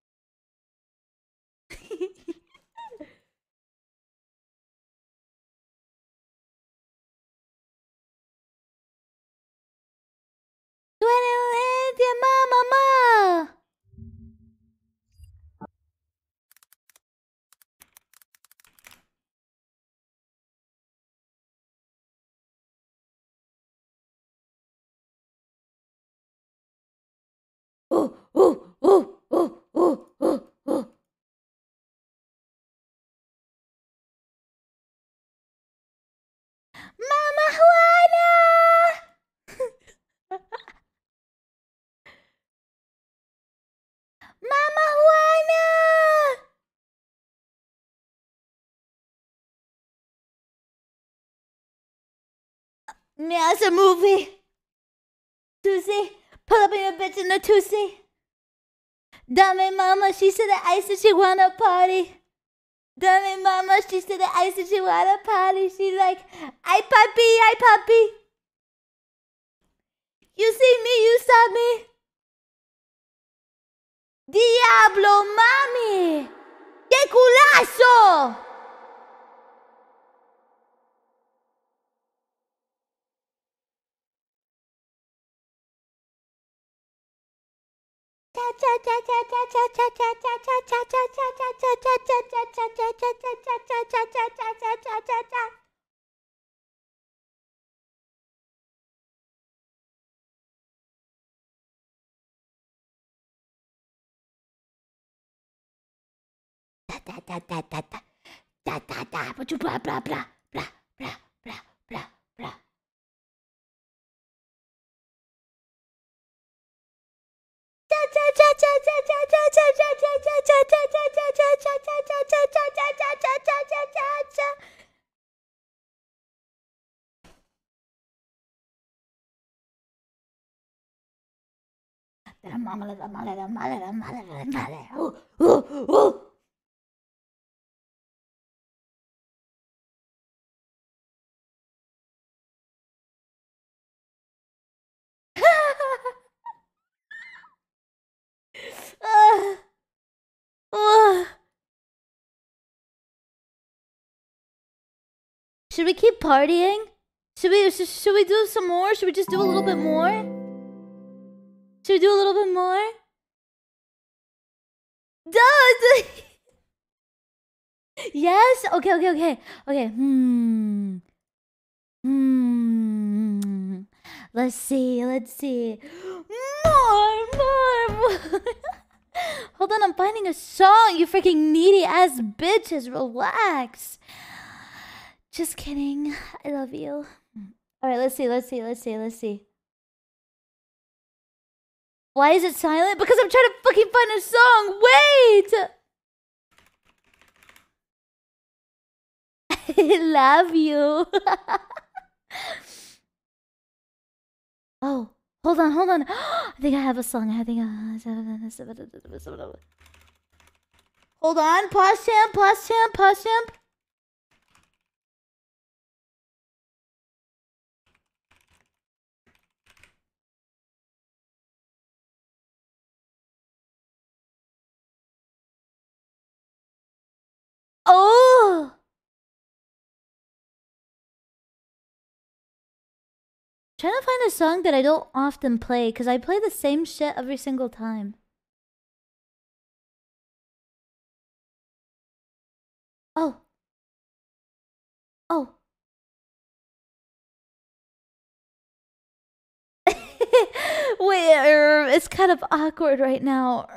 Your mama, ma. Yeah, it's a movie. Tuesday, pull up in your bitch in the Tuesday. Dame mama, she said the ice and she wanna party. Dame mama, she said the ice and she wanna party. She's like, ay papi. You see me, you saw me. Diablo, mami. ¡Qué culazo! Blah blah blah blah blah blah blah blah. Should we keep partying? Should we do some more? Should we just do a little bit more? Should we do a little bit more? Duh! Yes? Okay. Let's see. More. Hold on, I'm finding a song, you freaking needy ass bitches. Relax. Just kidding. I love you. Alright, let's see. Why is it silent? Because I'm trying to fucking find a song. Wait! I love you. Oh, hold on. I think I have a song. Hold on. Pause champ. Oh! Trying to find a song that I don't often play, because I play the same shit every single time. Oh. Wait, it's kind of awkward right now.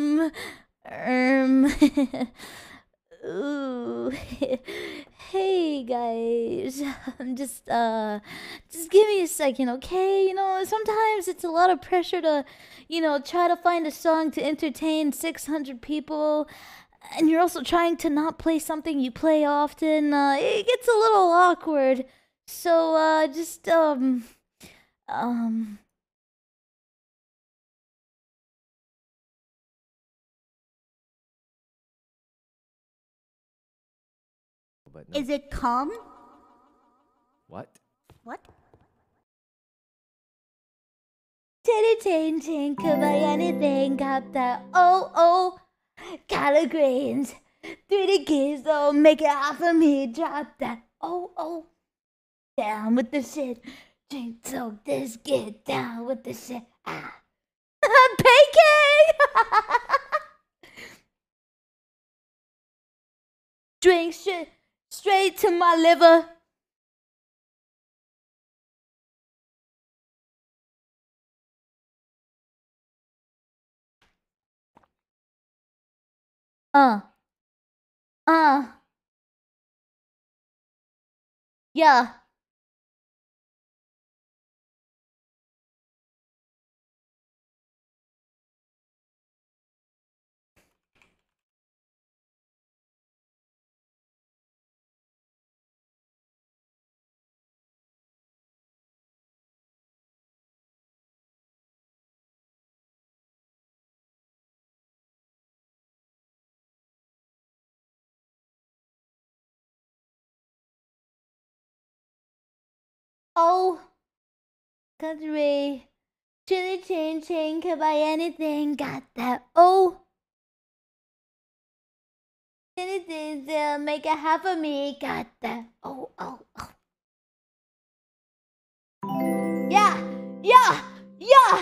Ooh. Hey guys, I'm just give me a second, okay? You know, sometimes it's a lot of pressure to, try to find a song to entertain 600 people, and you're also trying to not play something you play often. It gets a little awkward. So, But no. Is it calm? What? Titty chain, could buy anything, got that collard greens. 3 kids, don't make it off of me, drop that down with the shit. Drink soak this, get down with the shit. Pancake! Drink shit straight to my liver. Yeah. Oh, country. Chili chain chain can buy anything. Got that. Oh. Anything to make a half of me. Got that. Oh, oh, oh. Yeah, yeah, yeah.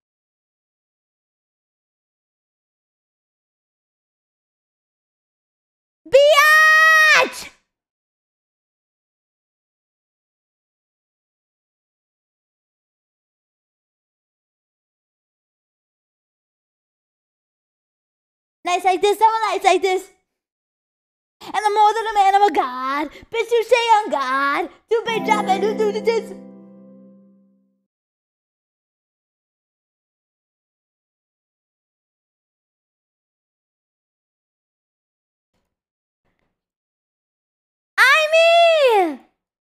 Biatch! Nights like this, summer nights like this. And I'm more than a man, I'm a god. Bitch, you say I'm God. Do big job and do this. I me!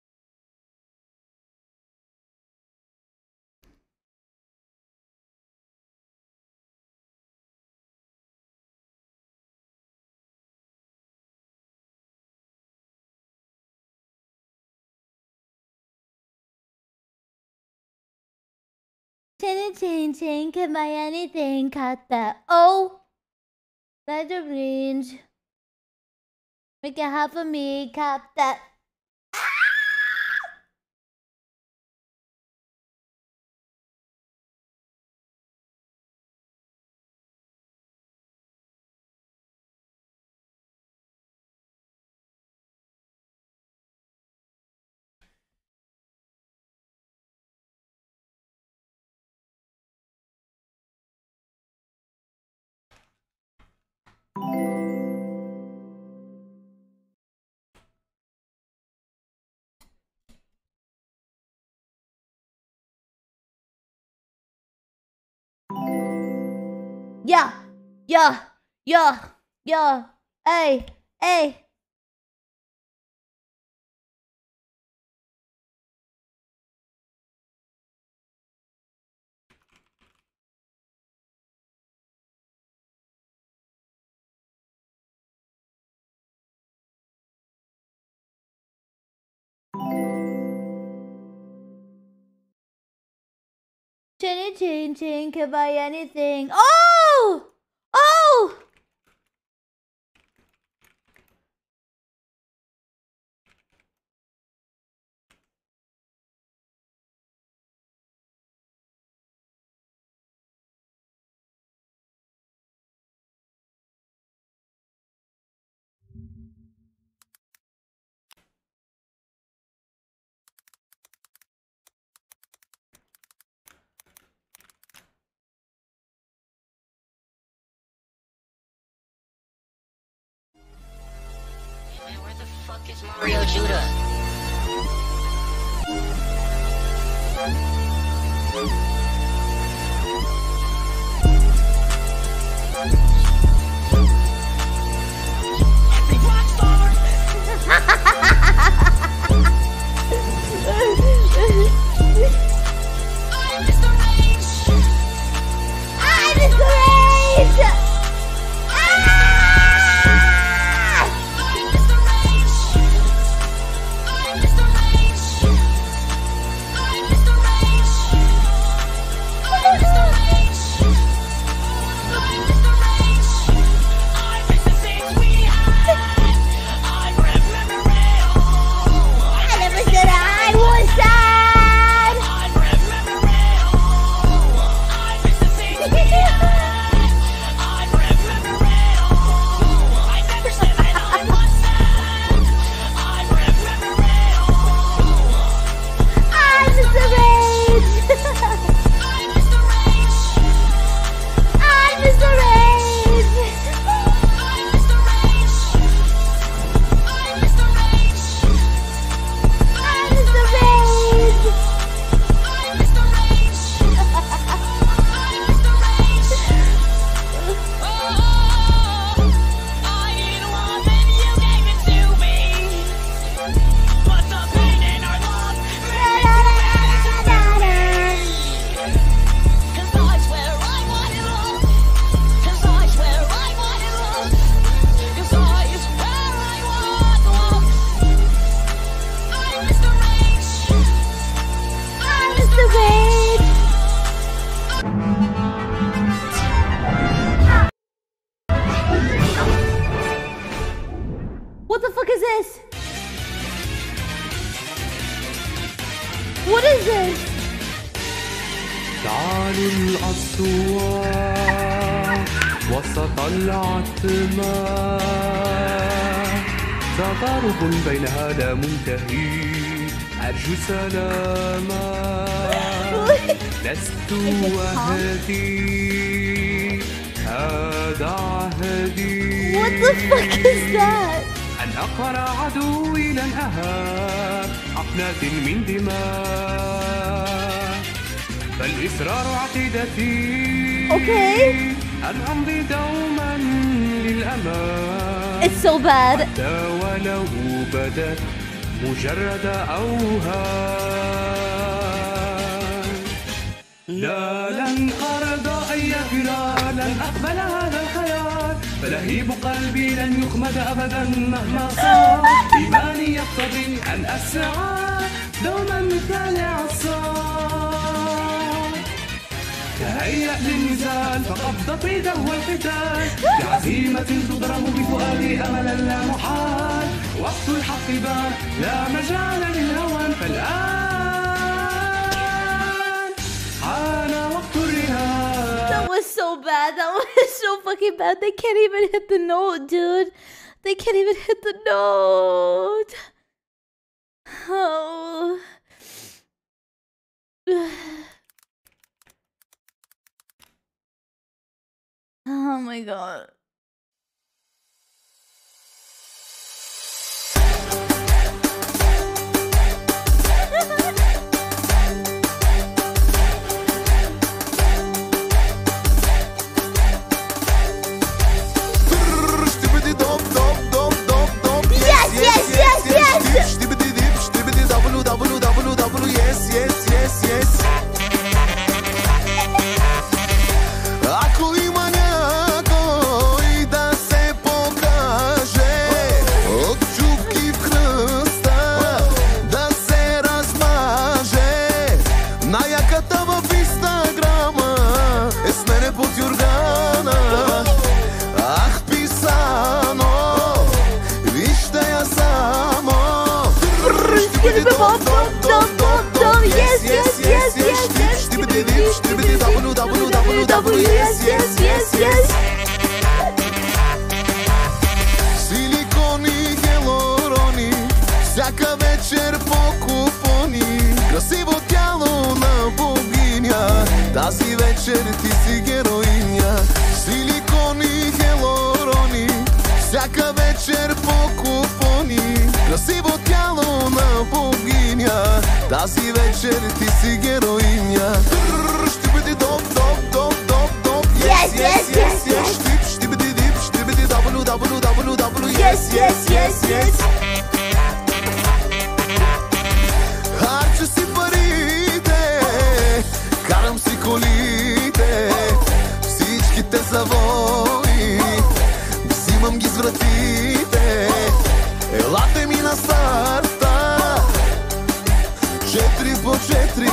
Chain, can buy anything, cut that. Oh, let the range. Make a half of me, cut that. Yeah, yeah, yeah, yeah. Hey, hey. Chain, can buy anything. Oh! Oh! Where the fuck is Mario Judah? الأصوات وسط العتمة تضارب بينها لا منتهي أرجو سلاما لست وهدي هذا عهدي What the fuck is that? أن أقهر عدوي لن أهاب حفنات من دماء فالإصرار عقيدتي Okay. أن أمضي دوما للأمام It's so bad. حتى ولو بدت مجرد أوهام لا لن أرضى أي فراق لن أقبل هذا الخيال فلهيب قلبي لن يخمد أبدا مهما صار إيماني يقتضي أن أسعى دوما مثل الإعصار تهيأ للنزال فقبضتي دهو القتال بعزيمة تضرب بفؤادي أملا لا محال وقت الحق بان لا مجال للهوان فالآن حان وقت الرهان. That was so bad. That was so fucking bad. They can't even hit the note, dude. They can't even hit the note. Oh. Oh my god. Ako ima някой да се покаже, от чупки в кръста да се размаже. Най-яката в Инстаграма е с мене под юргана. Ах, писано, вижте я само. Yes, yes, yes, yes, yes. Силикони, хелорони, всяка вечер по купони. Красиво тяло на богиня, тази вечер ти си героиня. Силикони, хелорони, всяка вечер по купони. Красиво тяло на богиня, тази вечер ти си героиня. Ще бъде доп, доп, доп, доп, доп. Yes, yes, yes, yes. Ще бъде дип, ще бъде W, W, W, W. Yes, yes, yes, yes. Харча си парите, карам си колите, всичките завои, взимам ги с вратите. Елате ми на старта, 4 по 4,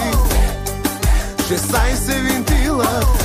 16 винтила.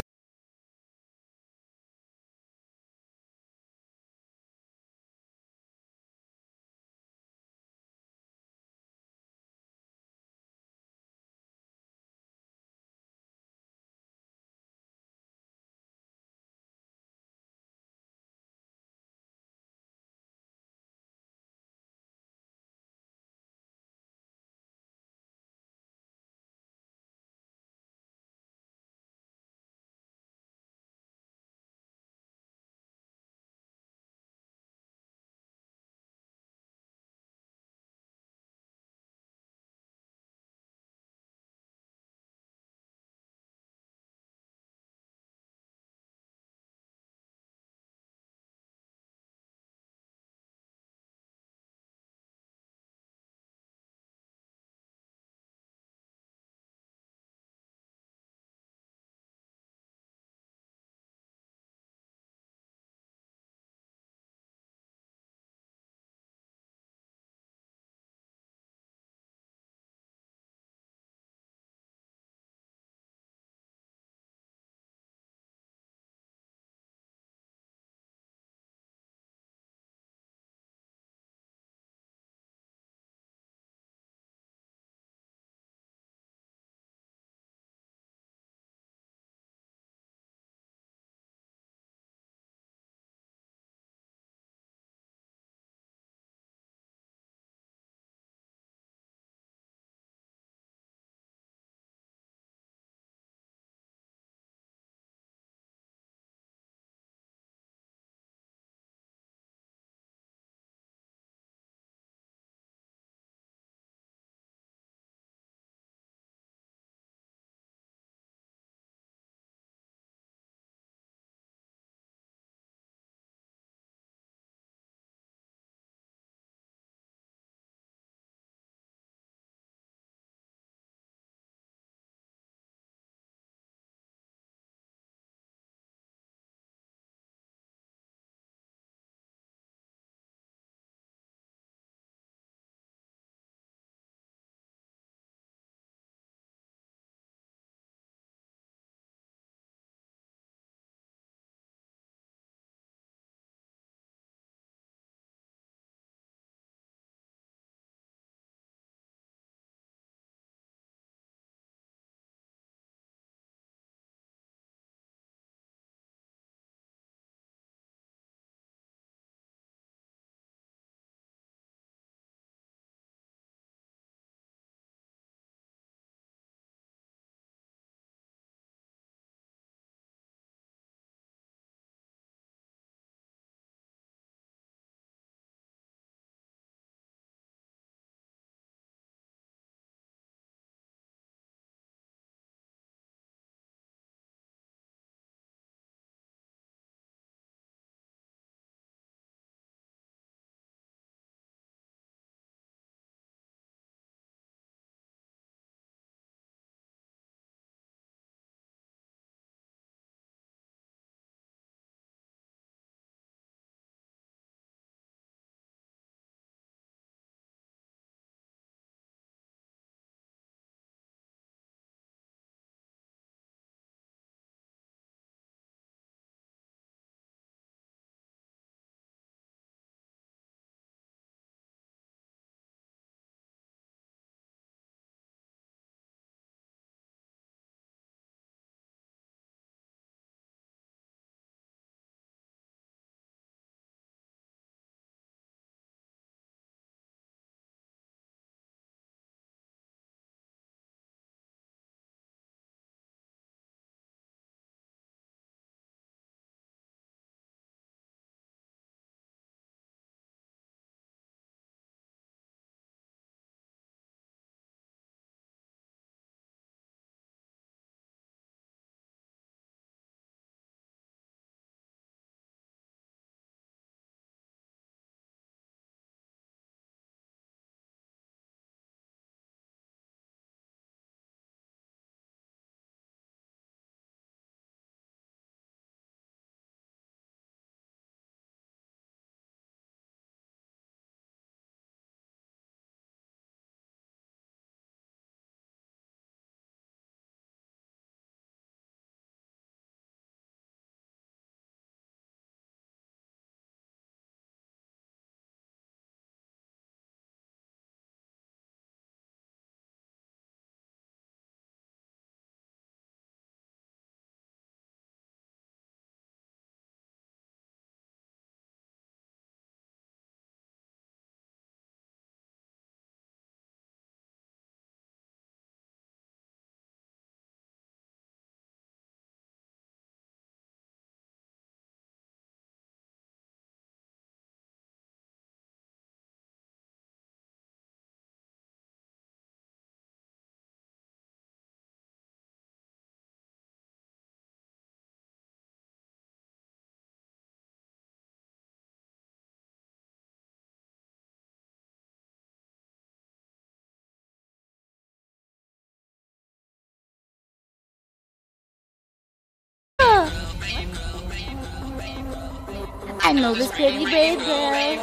know this pretty brave girl.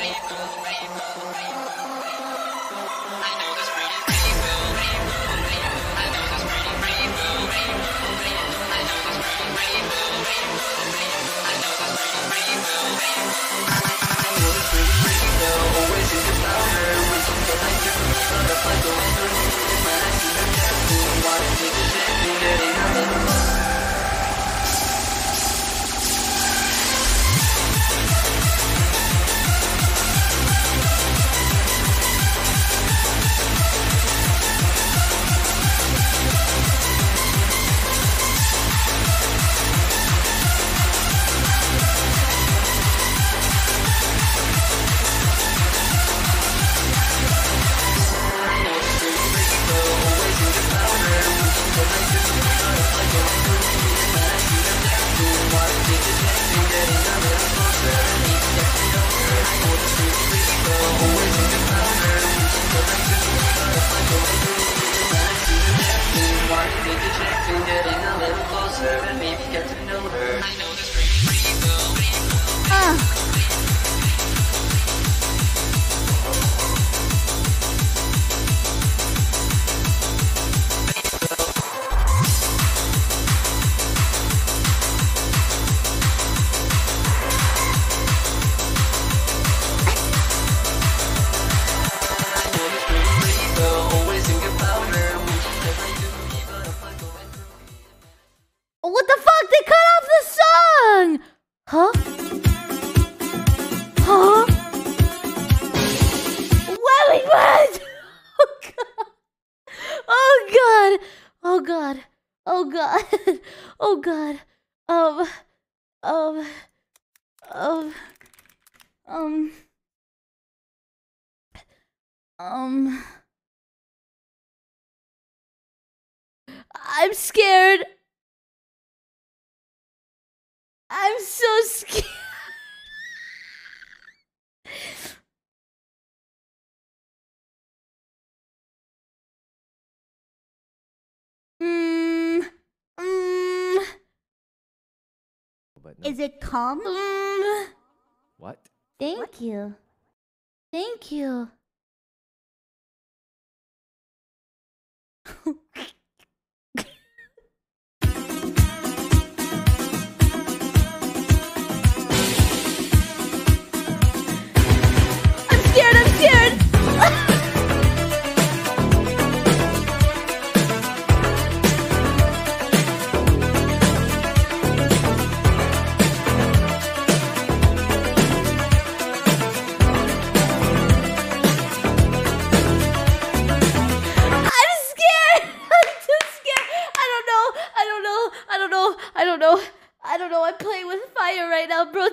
What the fuck? They cut off the song! Huh? Huh? Wait, what? Oh god! Oh god! Oh god! Oh god! Oh god! I'm scared. I'm so scared. But no. Is it calm? What? Thank you. Thank you. I'm scared. I don't know. I'm playing with fire right now, bro.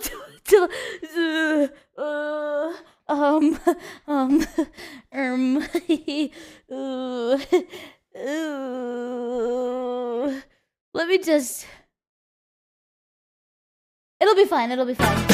Let me just. It'll be fine. It'll be fine.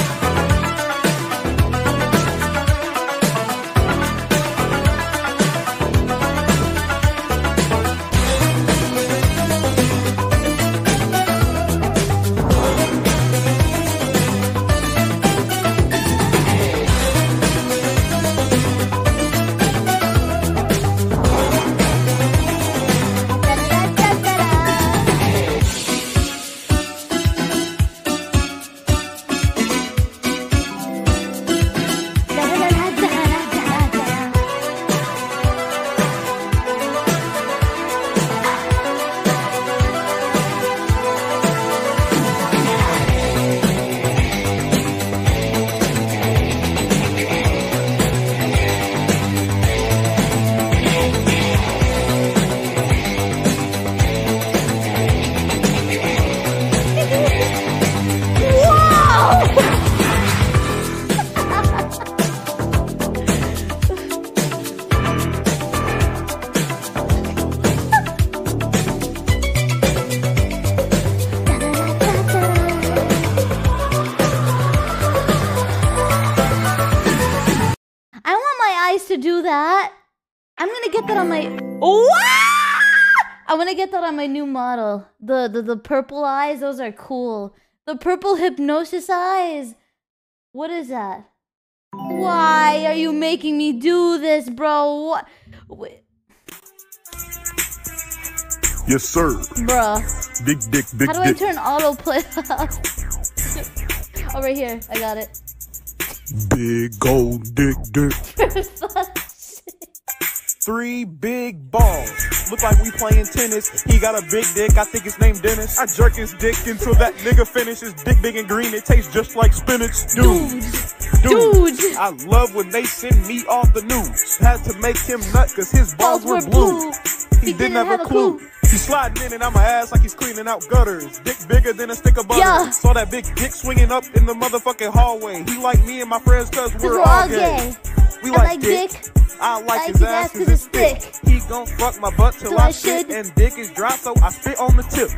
To do that, I'm gonna get that on my. I'm gonna get that on my new model. The purple eyes, those are cool. The purple hypnosis eyes. What is that? Why are you making me do this, bro? What? Wait. Yes, sir. Bruh. Big dick, big How do I dick. turn autoplay off? Oh, right here. I got it. Big old dick, dick. 3 big balls. Look like we playing tennis. He got a big dick, I think his name Dennis. I jerk his dick until that nigga finishes. Dick big and green, it tastes just like spinach. Dude. I love when they send me all the news. Had to make him nut cause his balls were blue. He didn't have a clue. He's sliding in and out my ass like he's cleaning out gutters. Dick bigger than a stick of butter. Yeah. Saw that big dick swinging up in the motherfucking hallway. He like me and my friends cause we're all gay. We like dick. I like his ass cause it's thick. He gon' fuck my butt till I shit and dick is dry, so I spit on the tip.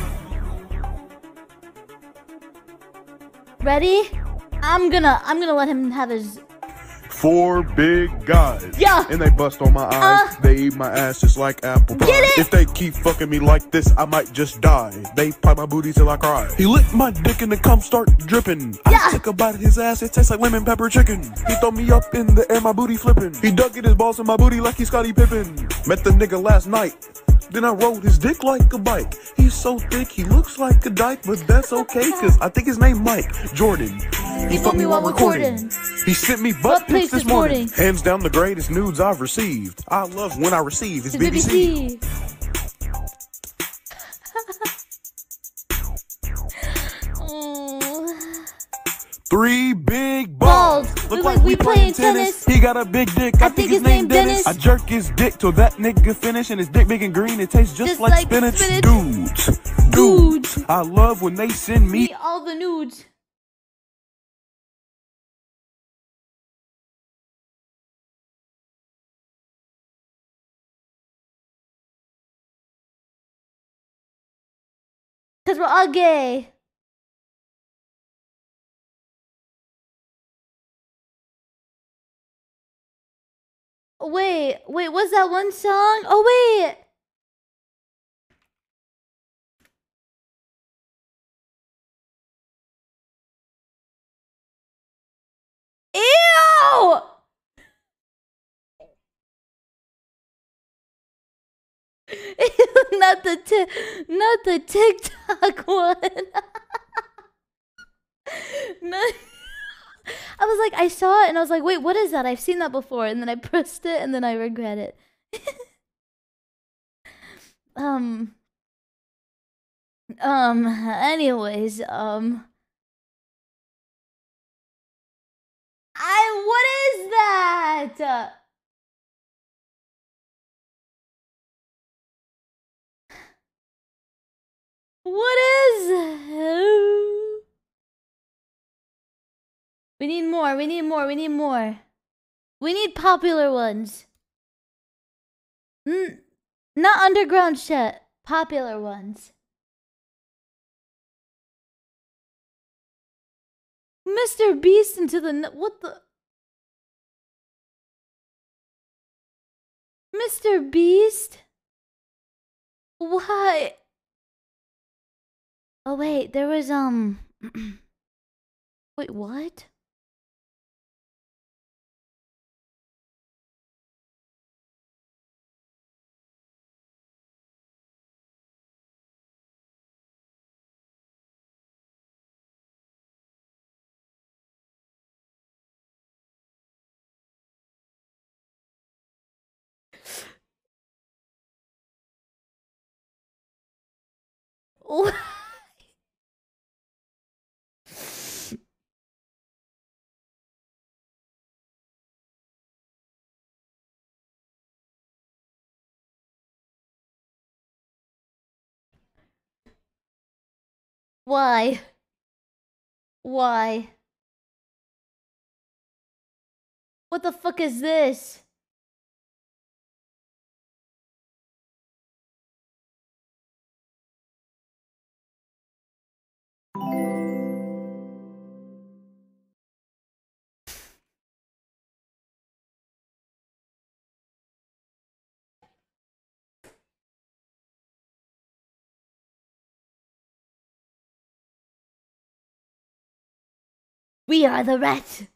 Ready? I'm gonna let him have his. 4 big guys. Yeah. And they bust on my eyes. They eat my ass just like apple pie. Get it? If they keep fucking me like this, I might just die. They pipe my booty till I cry. He licked my dick and the cum start dripping. Yeah. I took a bite of his ass, it tastes like lemon pepper chicken. He throw me up in the air, my booty flipping. He dug in his balls in my booty like he's Scottie Pippen. Met the nigga last night. Then I rode his dick like a bike. He's so thick, he looks like a dyke, but that's okay, cause I think his name Mike Jordan. He fucked me while recording. He sent me butt pics this morning. Hands down the greatest nudes I've received. I love when I receive his BBC. 3 big balls. Look like we playing tennis. He got a big dick. I think his name Dennis. I jerk his dick till that nigga finish, and his dick big and green. It tastes just like spinach. Dudes. I love when they send me all the nudes. Cause we're all gay. Wait, what's that one song? Oh, wait. Ew! not the TikTok one. No. I was like, I saw it and I was like, wait, what is that? I've seen that before. And then I pressed it and then I regret it. Anyways, what is that? What is that? We need more, we need more, we need more. We need popular ones. Not underground shit. Popular ones. Mr. Beast into the... What the... Mr. Beast? Why? Oh wait, there was wait, what? Why? Why? What the fuck is this? We are the rat.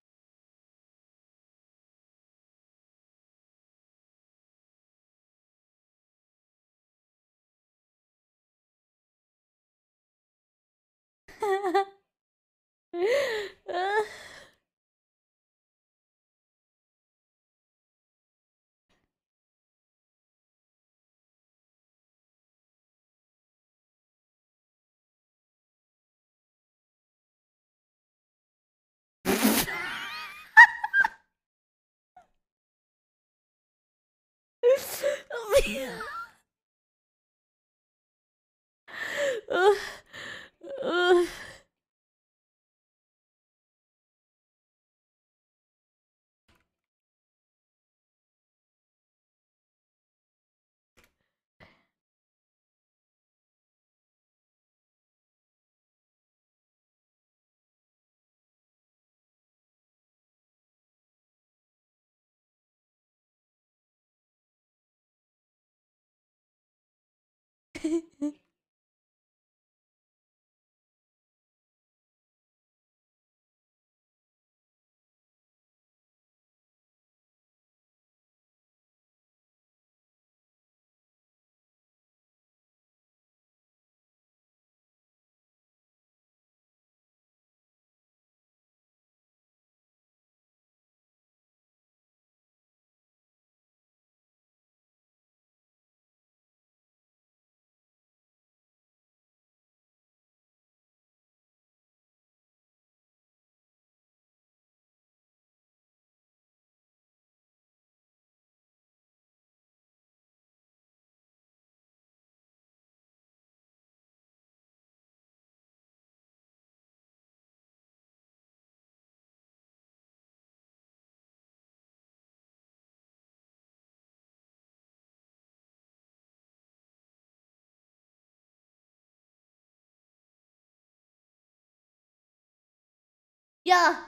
Yeah.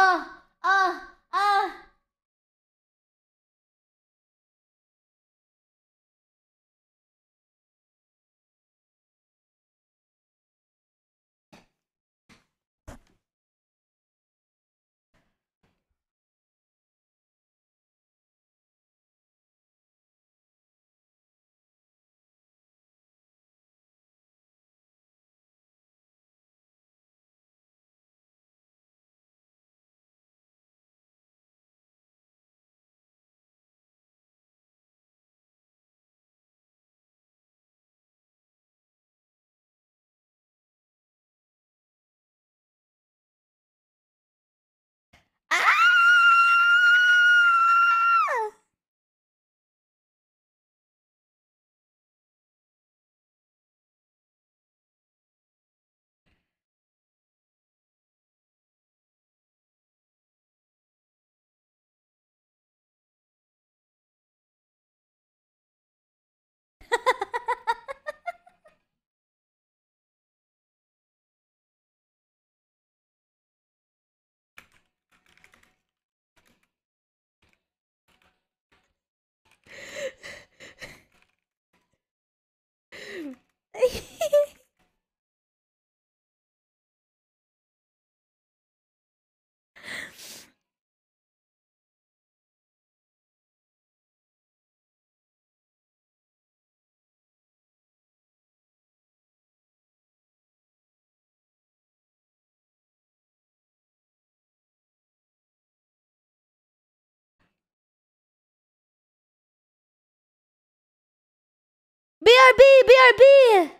BRB, BRB.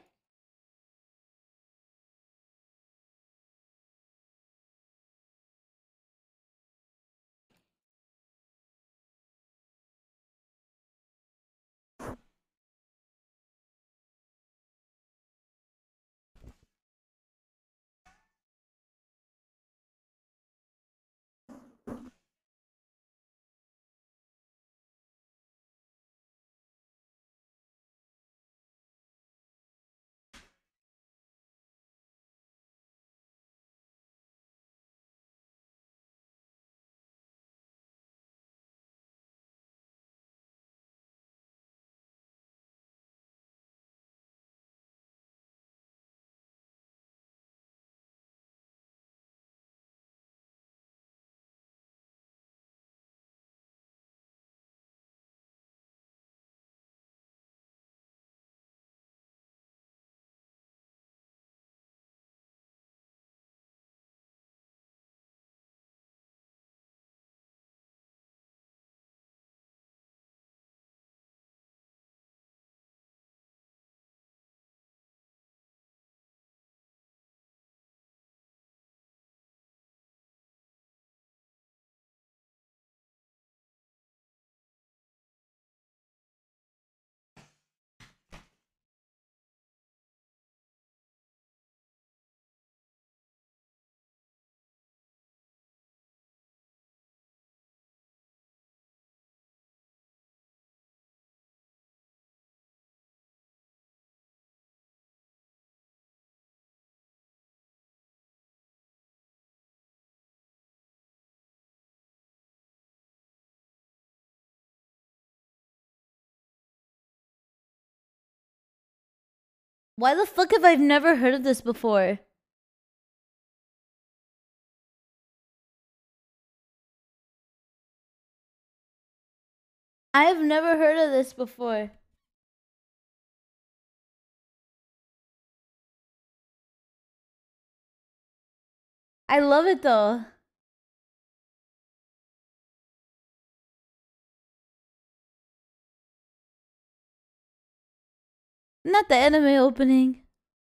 Why the fuck have I never heard of this before? I have never heard of this before. I love it though. Not the anime opening.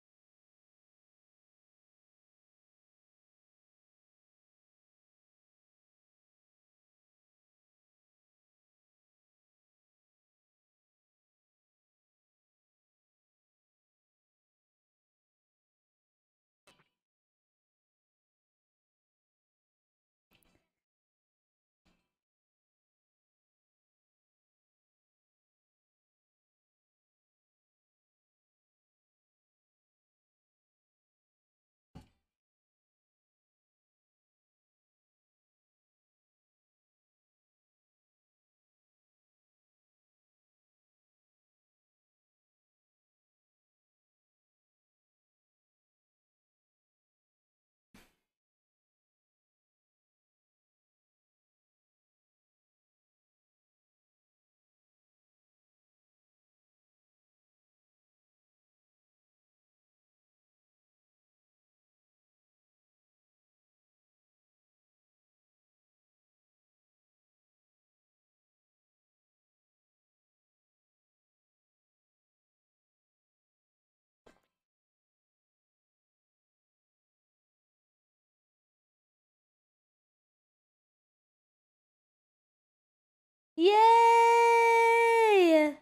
Yay!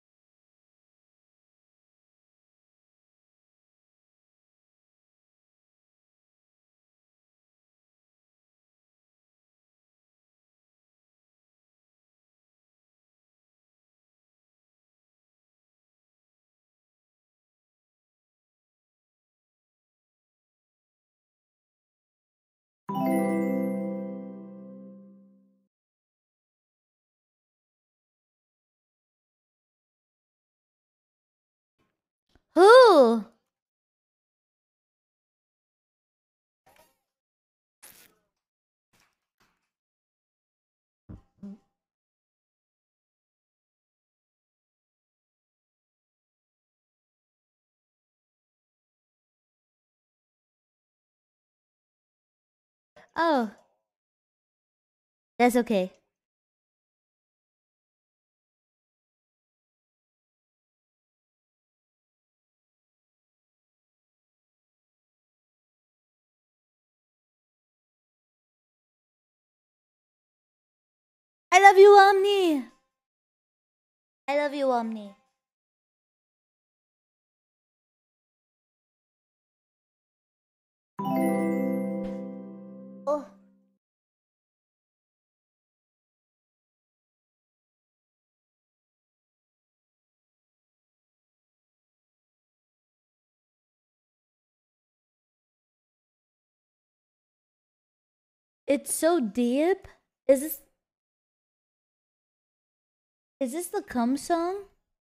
Who? Oh, that's okay. I love you, Omni. I love you, Omni. Oh. It's so deep. Is this the Come song?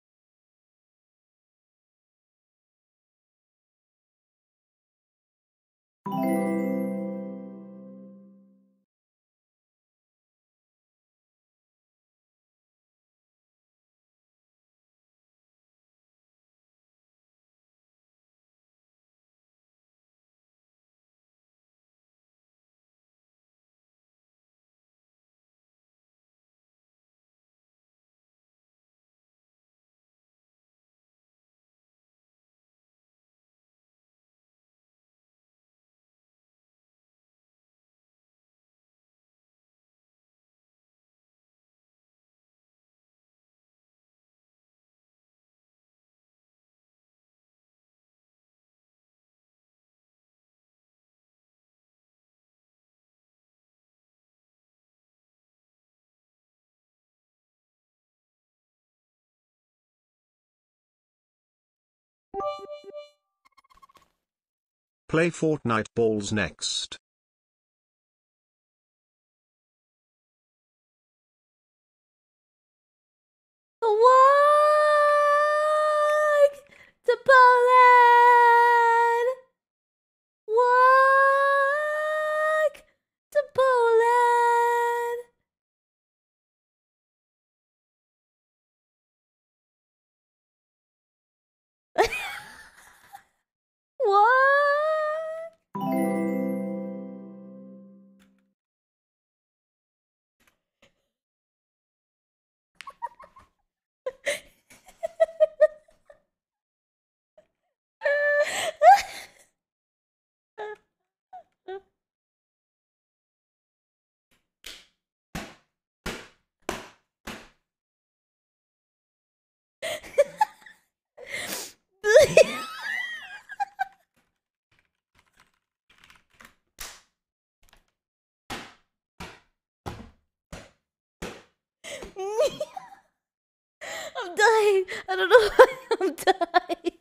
Play Fortnite balls next. What? To Poland! Walk to Poland! What? I'm dying. I don't know why I'm dying.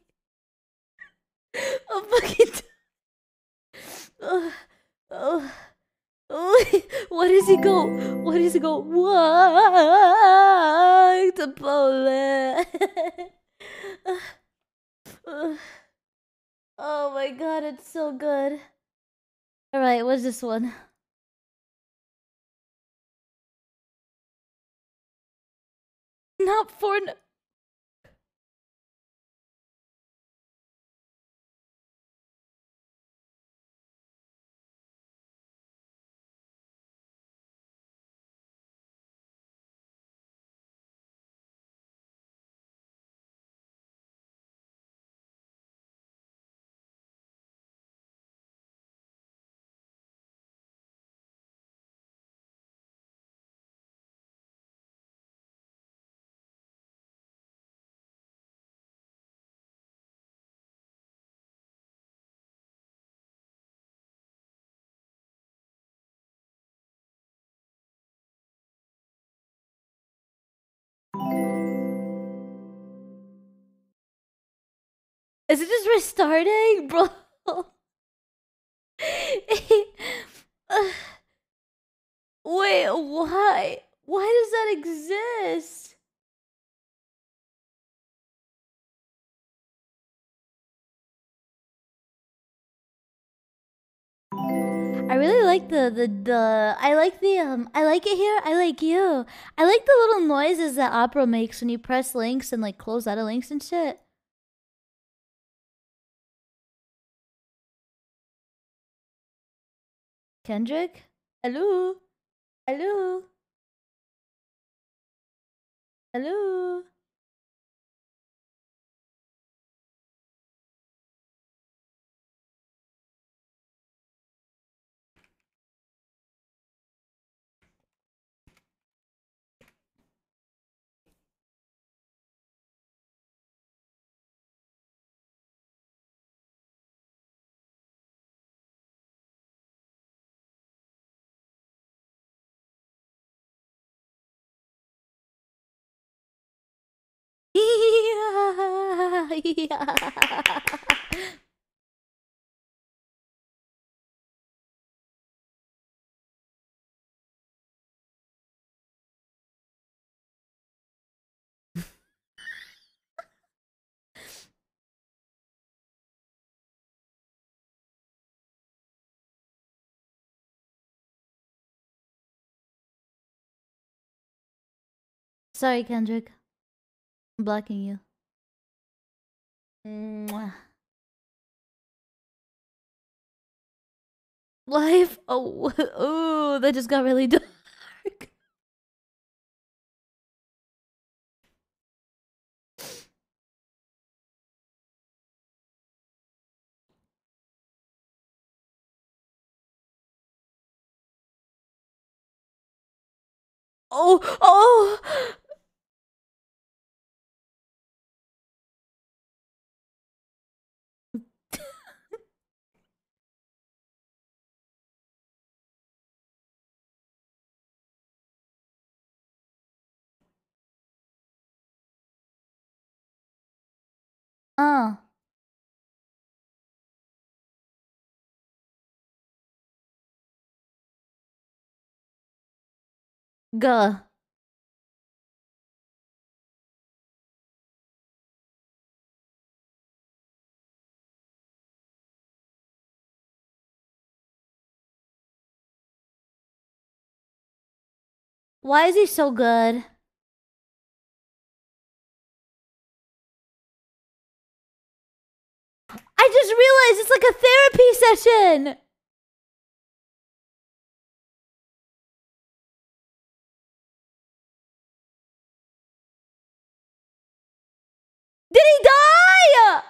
I'm fucking dying. Oh. Where does he go? Where does he go? Walk to Poland. Oh my god, it's so good. Alright, what's this one? Not for... Is it just restarting? Bro. Wait, why? Why does that exist? I really like the I like the I like it here. I like you. I like the little noises that Opera makes when you press links and like close out of links and shit. Kendrick? Hello? Hello? Hello? Sorry, Kendrick. I'm blocking you. Mwah. Life? Oh, oh, that just got really dark. Oh, oh! Gah. Why is he so good? I just realized it's like a therapy session. Did he die?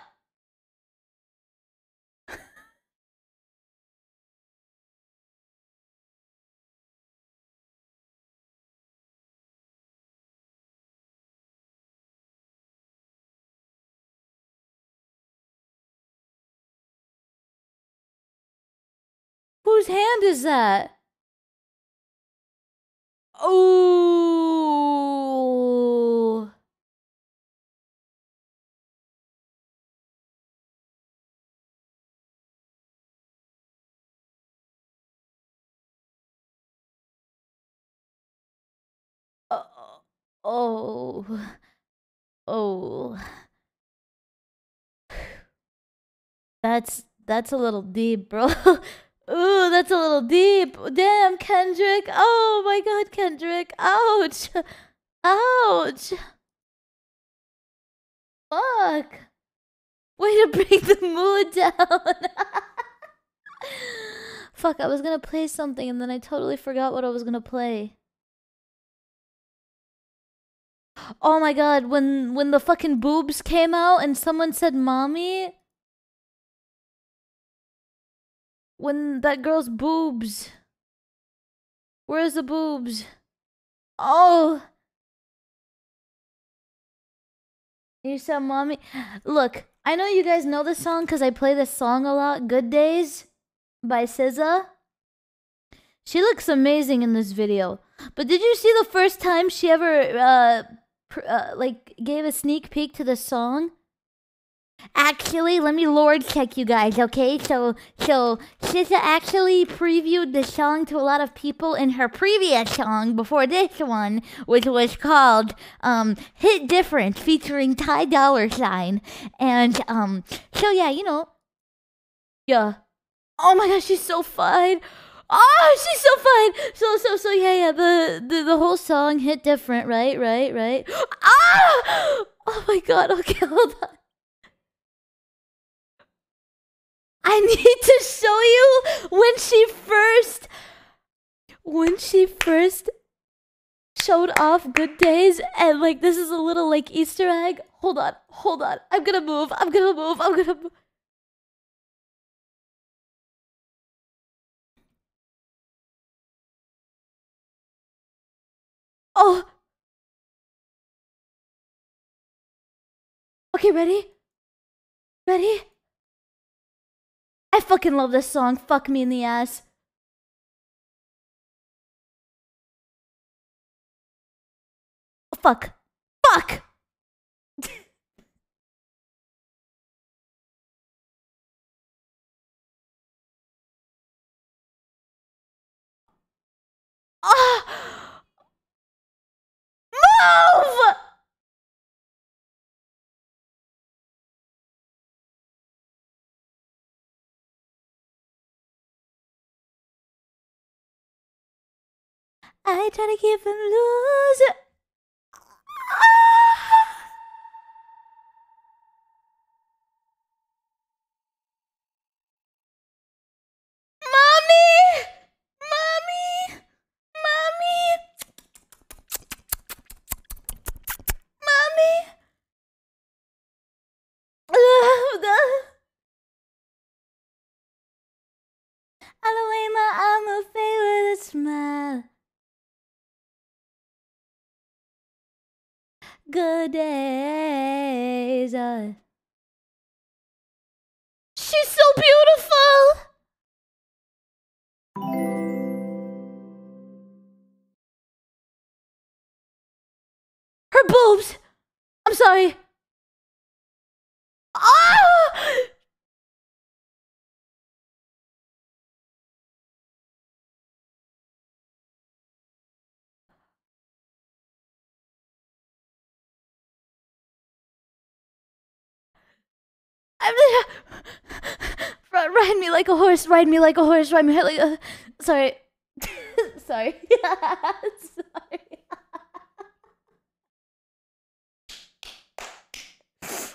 Whose hand is that? Oh. Oh. Oh. That's a little deep, bro. Ooh, that's a little deep. Damn, Kendrick. Oh my god, Kendrick. Ouch. Ouch. Fuck. Way to bring the mood down. Fuck, I was gonna play something and then I totally forgot what I was gonna play. Oh my god, when the fucking boobs came out and someone said mommy. When that girl's boobs. Where's the boobs? Oh. You said mommy. Look, I know you guys know this song because I play this song a lot. Good Days by SZA. She looks amazing in this video. But did you see the first time she ever like gave a sneak peek to the song? Actually, let me lord check you guys, okay? So SZA actually previewed the song to a lot of people in her previous song before this one, which was called Hit Different, featuring Ty Dolla $ign. And so yeah, you know. Yeah. Oh my gosh, she's so fine. Oh, she's so fine. So yeah, the whole song Hit Different, right? Ah! Oh my god, okay, hold on. I need to show you when she first showed off Good Days, and like this is a little like Easter egg. Hold on. I'm gonna move. Oh. Okay, ready? I fucking love this song. Fuck me in the ass. Oh, fuck. Ah! Move! I try to keep him loose. Mommy! Aloema, I'm a fade with a smile. Good Days. She's so beautiful. Her boobs. I'm sorry. Ah! Ride me like a horse, ride me like a horse, ride me like a... Sorry. Sorry. Sorry.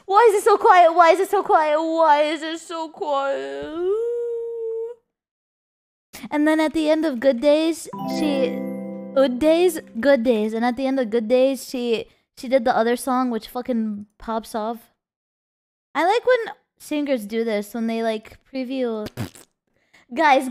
Why is it so quiet? Why is it so quiet? Why is it so quiet? And then at the end of Good Days, Good Days, and at the end of Good Days, she did the other song, which fucking pops off. I like when singers do this, when they like preview. Guys.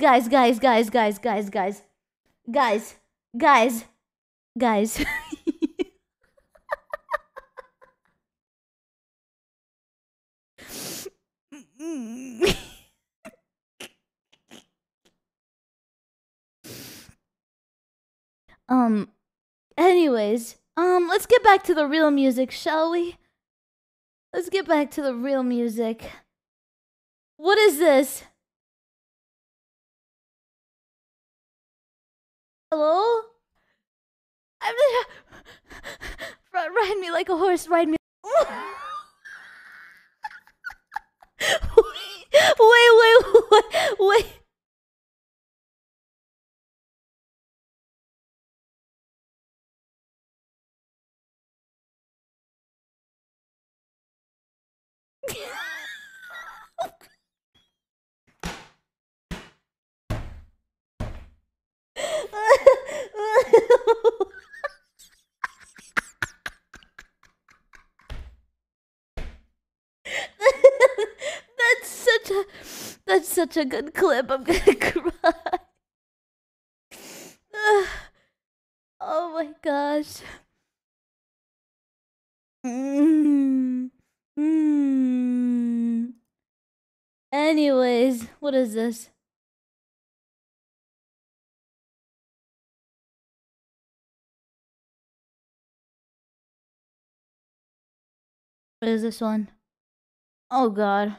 Anyways, let's get back to the real music, shall we? Let's get back to the real music. What is this? Hello? Ride me like a horse, ride me. Wait. That's such a good clip. I'm gonna cry. Oh my gosh. Anyways, what is this? What is this one? Oh god.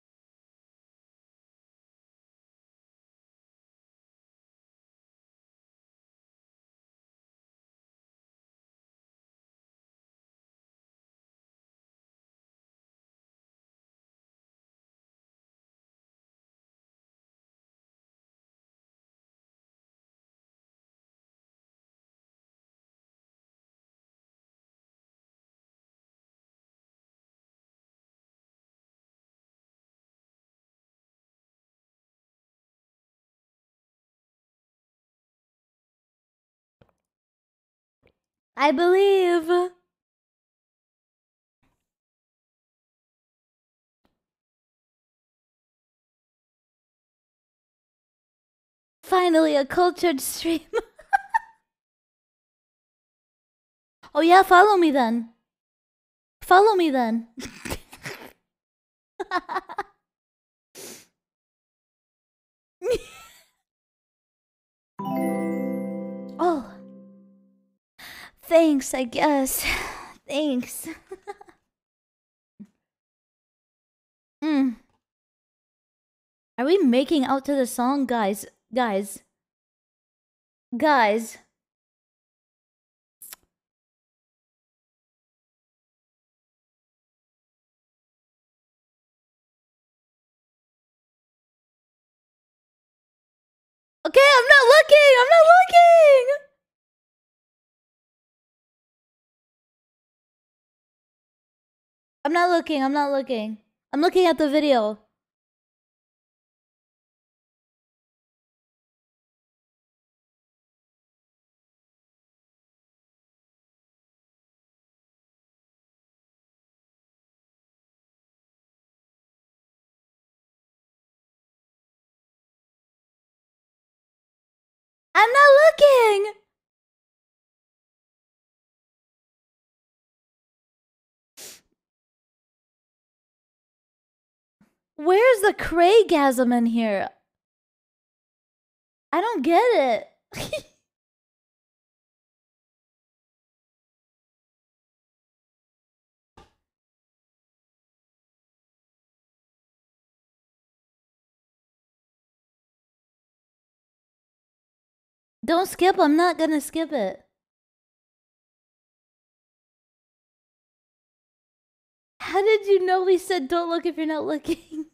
I believe. Finally, a cultured stream. Oh yeah, follow me then. Follow me then. Oh. Thanks, I guess. Thanks. Are we making out to the song, guys? Guys. Okay, I'm not looking. I'm looking at the video. I'm not looking. Where's the Craigasm in here? I don't get it. Don't skip. I'm not gonna skip it. How did you know we said don't look if you're not looking?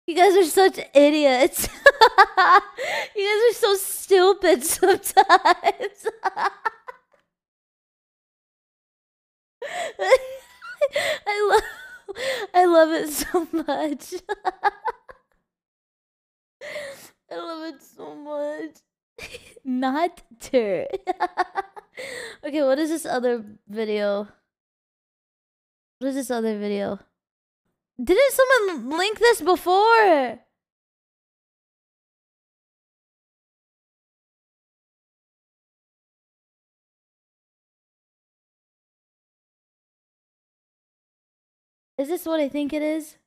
You guys are such idiots. You guys are so stupid sometimes. I love it so much. I love it so much. Not ter. Okay, what is this other video? What is this other video? Didn't someone link this before? Is this what I think it is?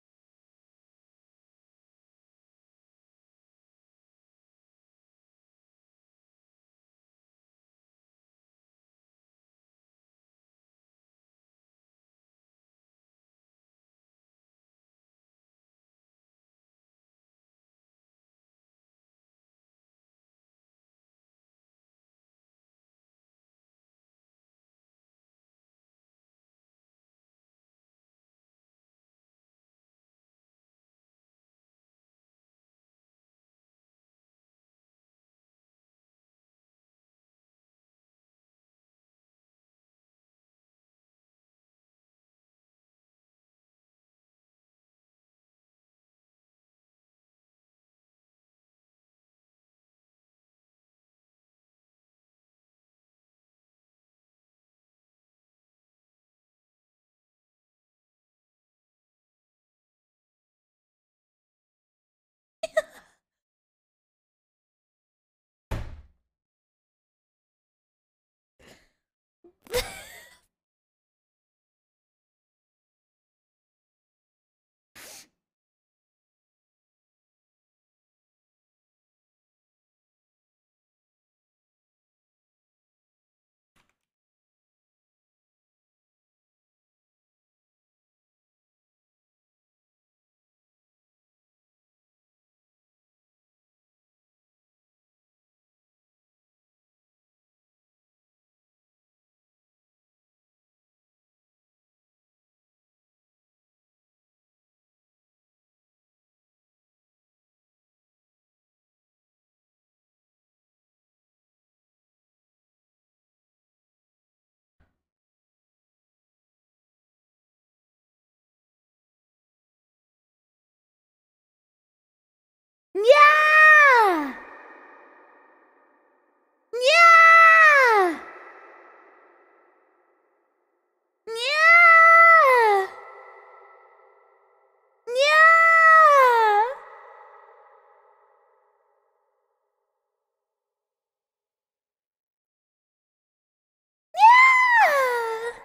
Yeah! Yeah! Yeah! Yeah! Yeah!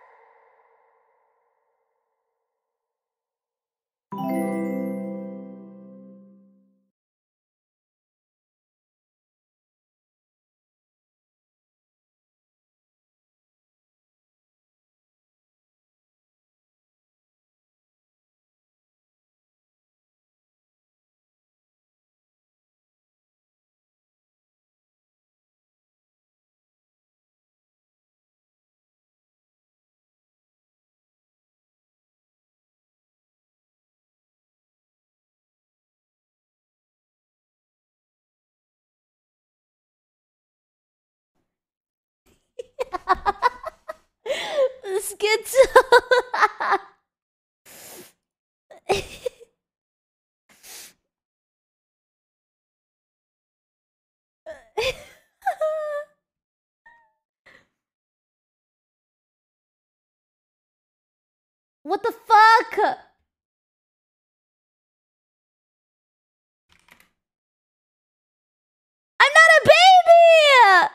This gets What the fuck? I'm not a baby!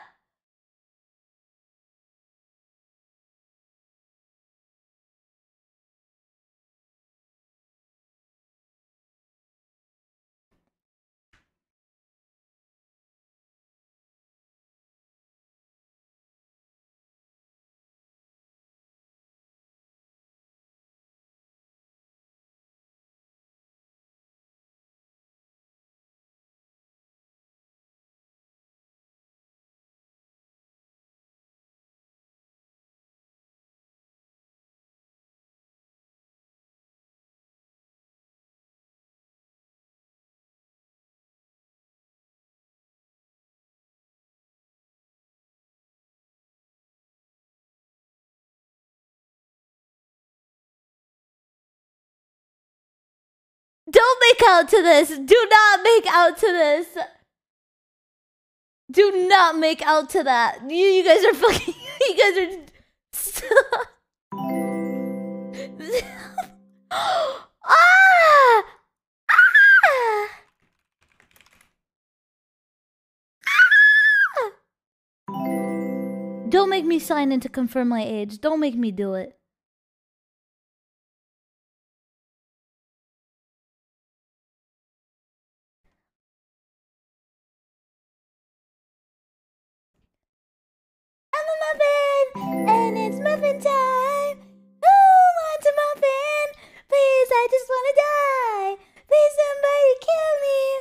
Don't make out to this. Do not make out to this. Do not make out to that. You guys are fucking. You guys are. Ah! Ah! Don't make me sign in to confirm my age. Don't make me do it. I'm a muffin, and it's muffin time. Who wants a muffin? Please, I just want to die. Please, somebody kill me.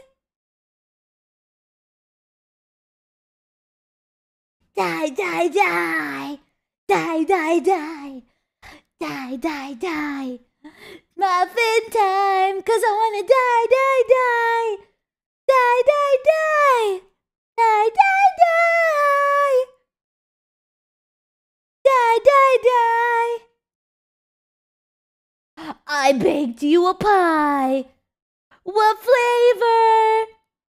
Die, die, die. Die, die, die. Die, die, die. Muffin time, 'cause I want to die, die, die. Die, die, die. Die, die, die. Die, die, die. I baked you a pie. What flavor?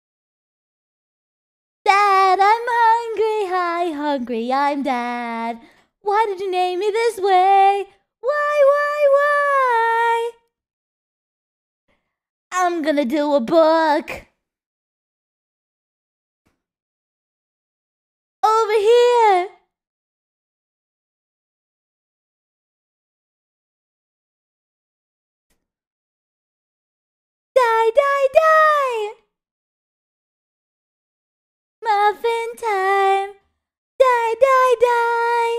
Dad, I'm hungry. Hi, hungry. I'm Dad. Why did you name me this way? Why? I'm gonna do a book. Over here. Die, die, die. Muffin time. Die, die, die.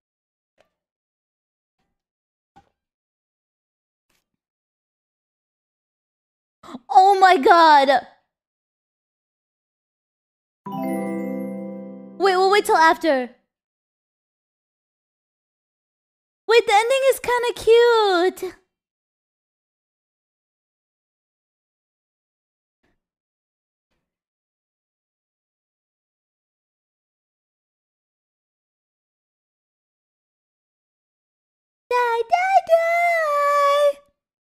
Oh my god. Wait, we'll wait till after. Wait, the ending is kind of cute. Die, die, die.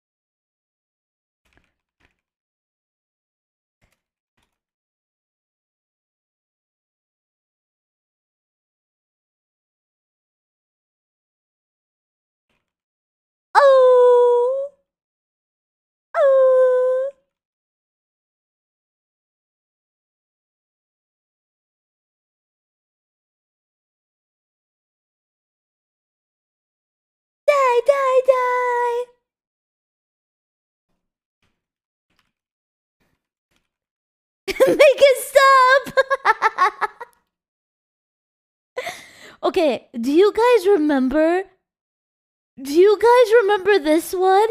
Oh. Oh. Die, die, die. Make it stop. Okay, do you guys remember? Do you guys remember this one?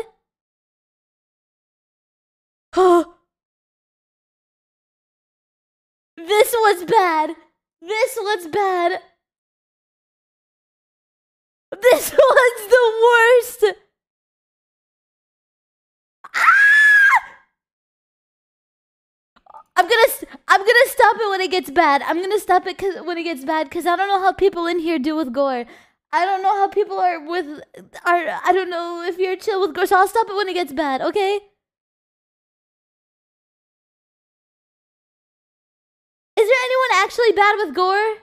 This one's bad. This one's bad. This one's the worst. I'm gonna stop it when it gets bad. I'm gonna stop it when it gets bad because I don't know how people in here do with gore. I don't know how people are I don't know if you're chill with gore, so I'll stop it when it gets bad, okay? Is there anyone actually bad with gore?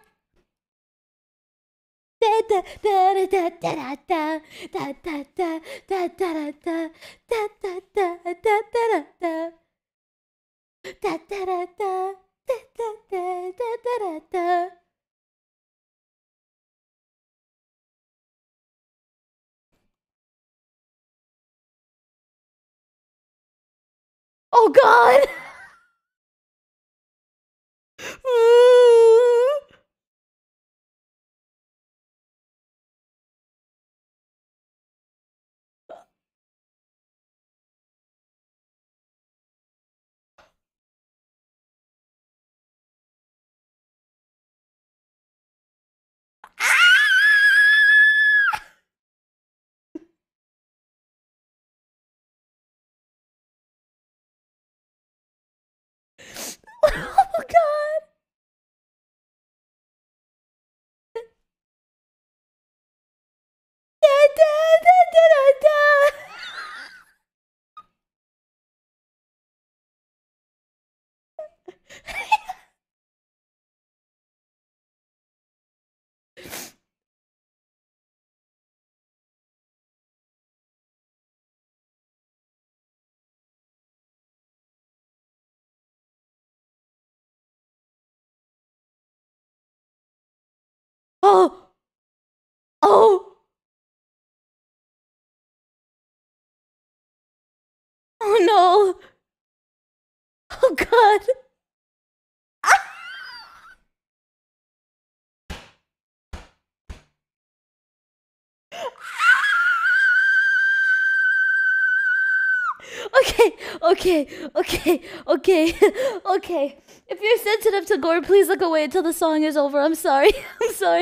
Oh god! Oh! Oh! Oh no! Oh god! Okay, okay, okay, okay, okay. If you're sensitive to gore, please look away until the song is over. I'm sorry. I'm sorry.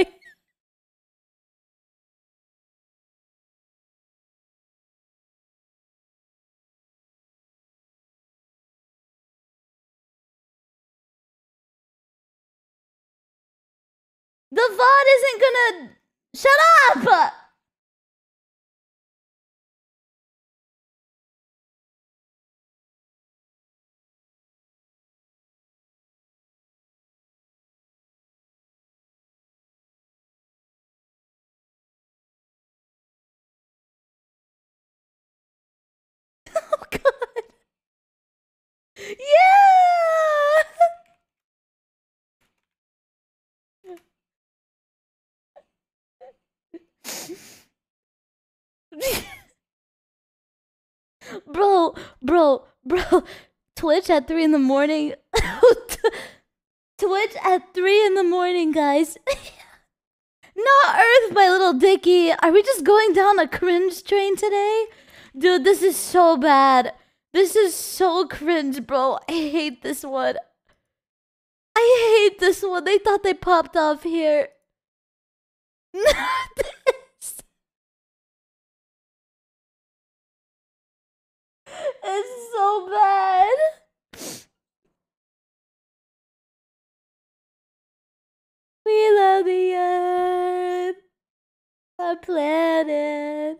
The VOD isn't gonna... Shut up! Oh god. Yeah! Bro. Twitch at 3 in the morning. Twitch at 3 in the morning, guys. Not Earth, my little Dicky. Are we just going down a cringe train today? Dude, this is so bad. This is so cringe, bro. I hate this one. I hate this one. They thought they popped off here. Not this. It's so bad. We love the earth, our planet.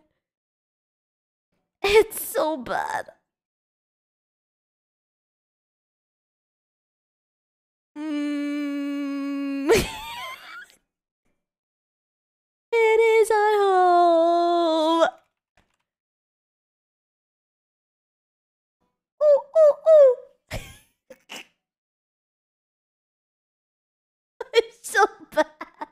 It's so bad. It is our home. Ooh, ooh, ooh. It's so bad.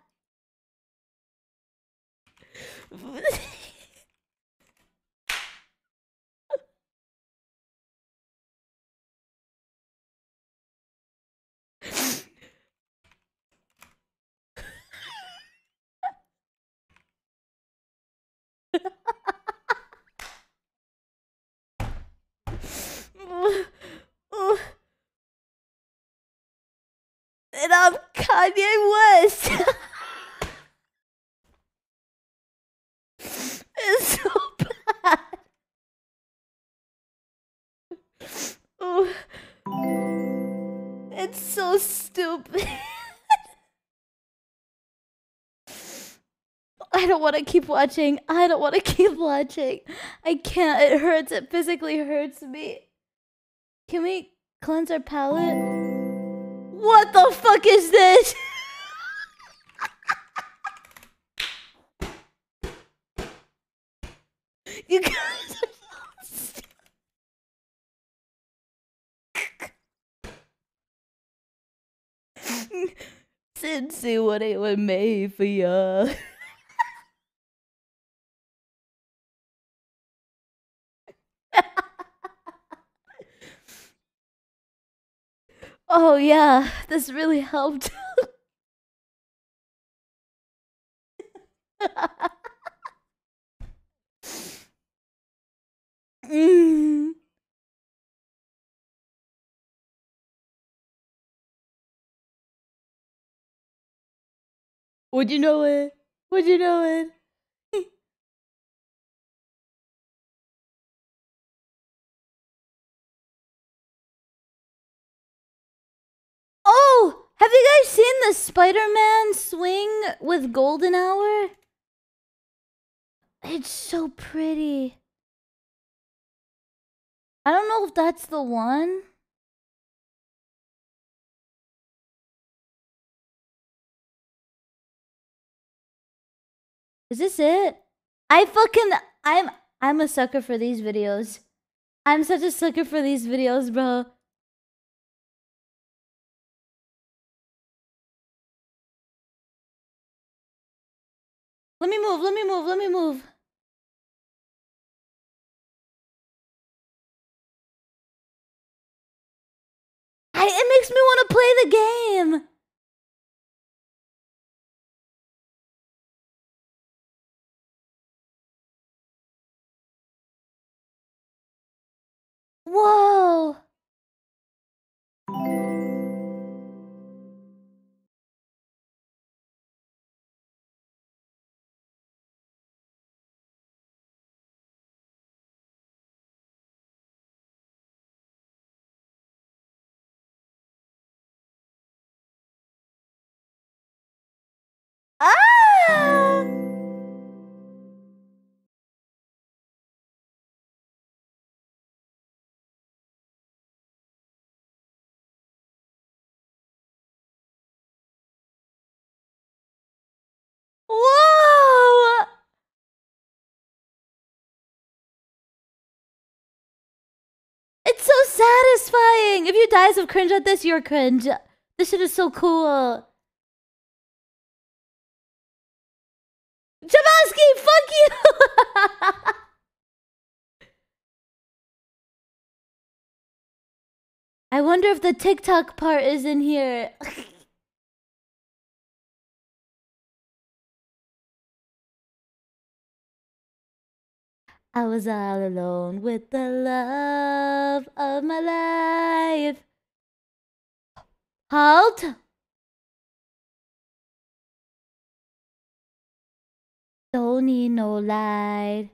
And I'm Kanye West. It's so bad. Ooh. It's so stupid. I don't want to keep watching. I don't want to keep watching. I can't. It hurts. It physically hurts me. Can we cleanse our palate? What the fuck is this? You guys are so stupid. Cincy, what it was made for ya. Oh yeah, this really helped. Would you know it? Would you know it? Oh, have you guys seen the Spider-Man swing with Golden Hour? It's so pretty. I don't know if that's the one. Is this it? I'm a sucker for these videos. I'm such a sucker for these videos, bro. Let me move, let me move, let me move. It makes me want to play the game. Whoa. Ah! Whoa! It's so satisfying. If you guys have cringe at this, you're cringe. This shit is so cool. Chabasky, fuck you! I wonder if the TikTok part is in here. I was all alone with the love of my life. Halt! Don't need no light.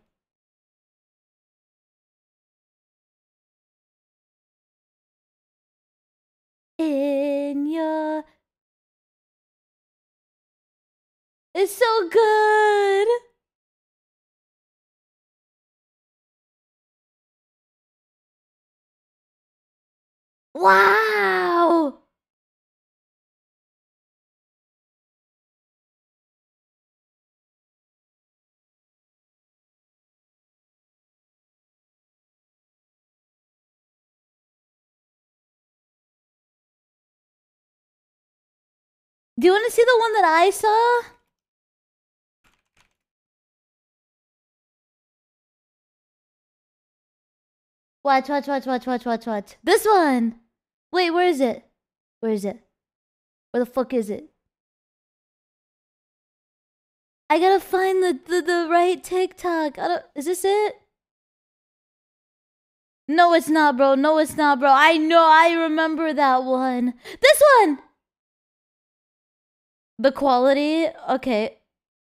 In your... It's so good! Wow! Do you want to see the one that I saw? Watch. This one! Wait, where is it? Where is it? Where the fuck is it? I gotta find the right TikTok. Is this it? No, it's not, bro. No, it's not, bro. I know. I remember that one. This one! The quality? Okay.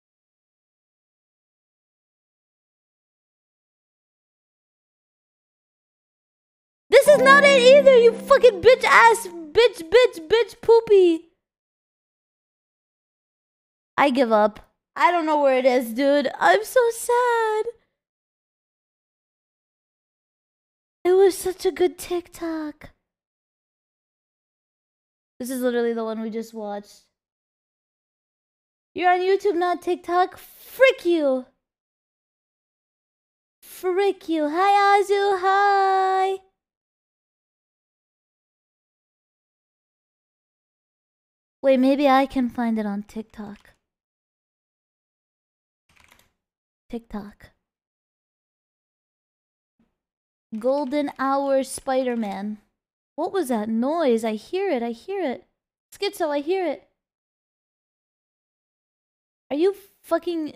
This is not it either, you fucking bitch ass. Bitch poopy. I give up. I don't know where it is, dude. I'm so sad. It was such a good TikTok. This is literally the one we just watched. You're on YouTube, not TikTok? Frick you. Frick you. Hi, Azu. Hi. Wait, maybe I can find it on TikTok. TikTok. Golden Hour Spider-Man. What was that noise? I hear it. Schizo, I hear it. Are you fucking...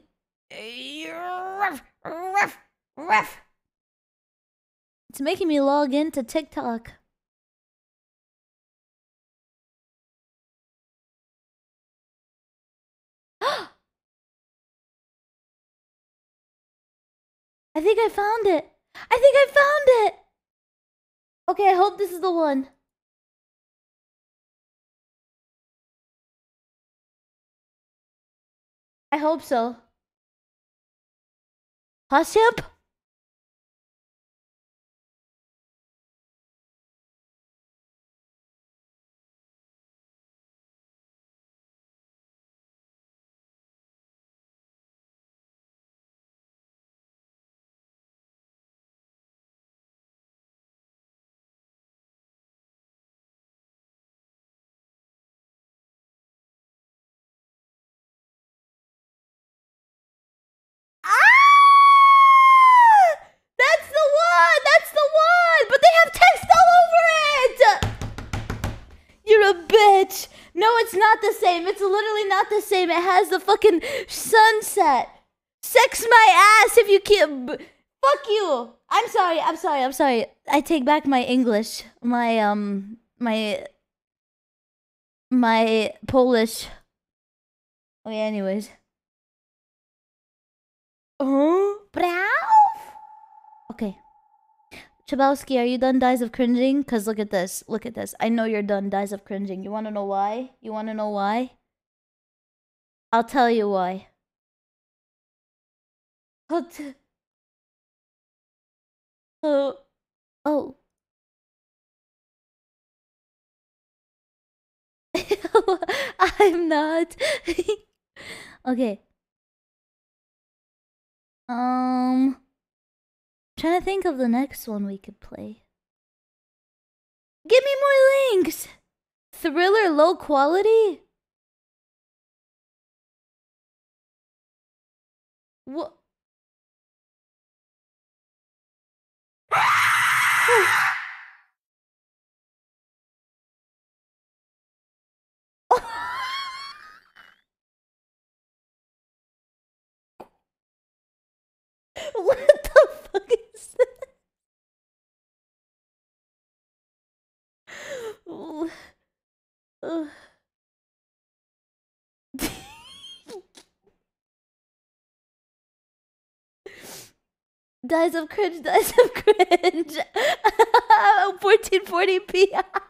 It's making me log into TikTok. I think I found it. Okay, I hope this is the one. I hope so. Hashyap? the same. It's literally not the same. It has the fucking sunset. Sex my ass if you can't. Fuck you. I'm sorry. I take back my English. My Polish. Okay, anyways. Oh, okay. Chabowski, are you done Dies of Cringing? Because look at this. Look at this. I know you're done Dies of Cringing. You want to know why? You want to know why? I'll tell you why. Oh. I'm not. Okay. Trying to think of the next one we could play. Give me more links. Thriller low quality? What? What the fuck is this? Dies of cringe. 1440p.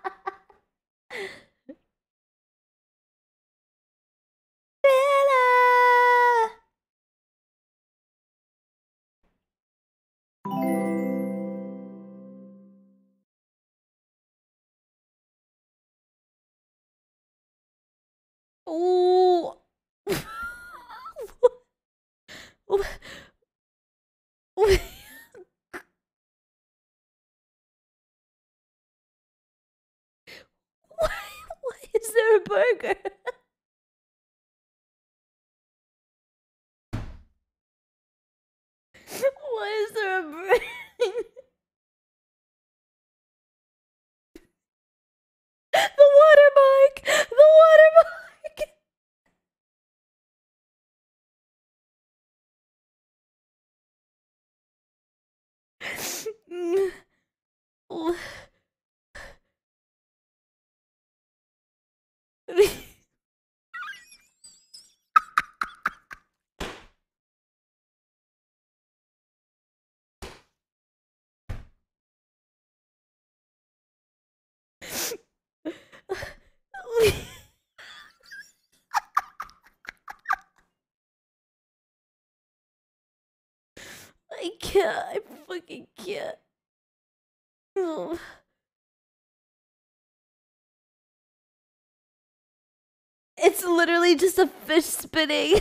Ooh. Why is there a burger? Why is there a burger? The watermark! The watermark! I can't. I fucking can't. Oh. It's literally just a fish spinning.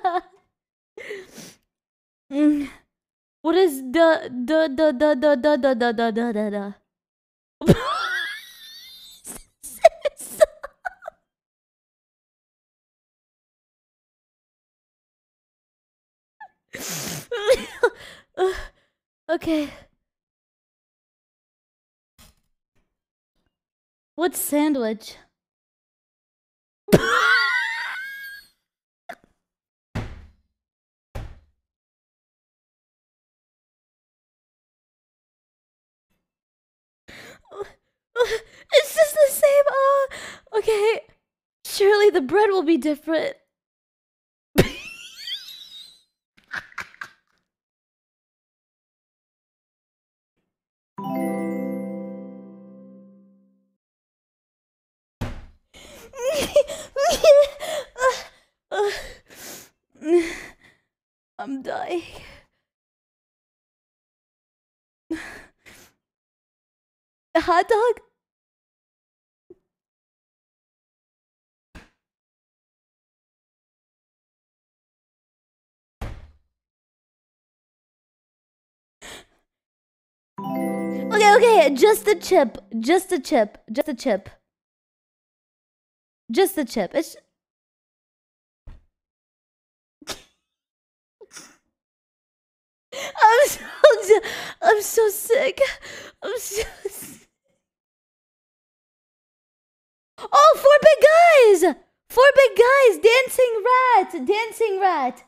What is da? Okay. What's sandwich? It's just the same. Okay. Surely the bread will be different. I'm dying. A hot dog? Okay, just the chip. Just the chip. Just the chip. Just the chip. It's I'm so sick. I'm so sick. Oh, 4 big guys! 4 big guys! Dancing rat! Dancing rat!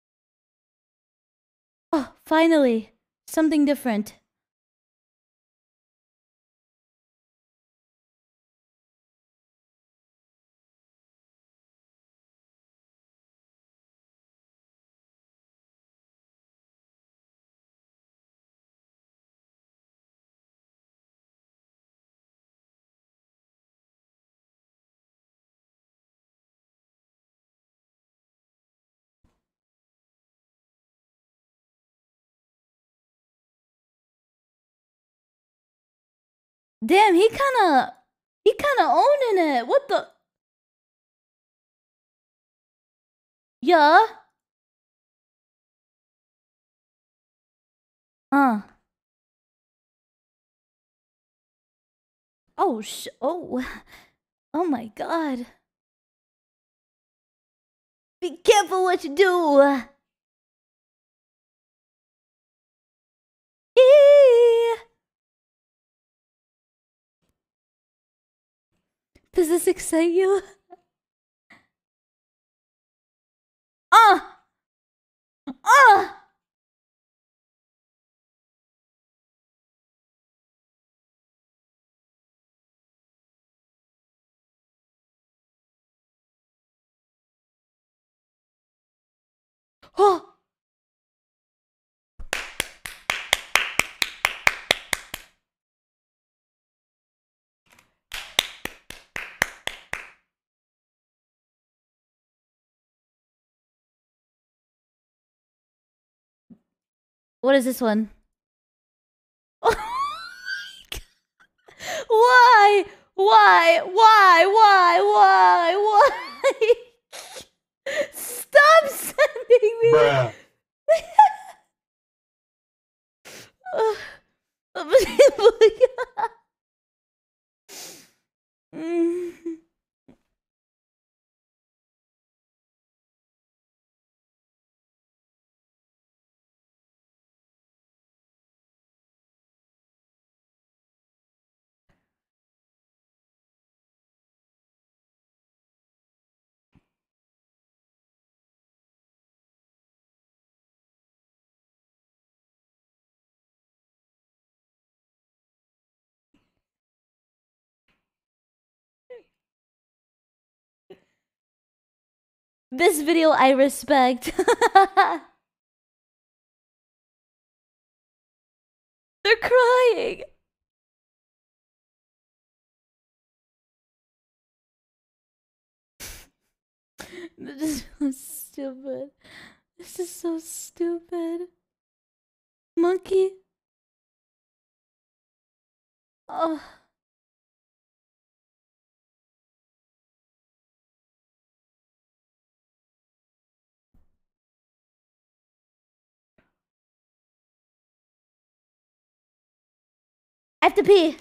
Oh, finally. Something different. Damn, he kinda owning it. What the? Yeah. Oh oh my god. Be careful what you do. Eee. Does this excite you? Ah! Ah! Oh! What is this one? Oh my god. Why? Why? Why? Why? Why? Why? Stop sending me. Bruh. This video I respect. They're crying. This is so stupid. This is so stupid. Monkey. Oh. I have to pee.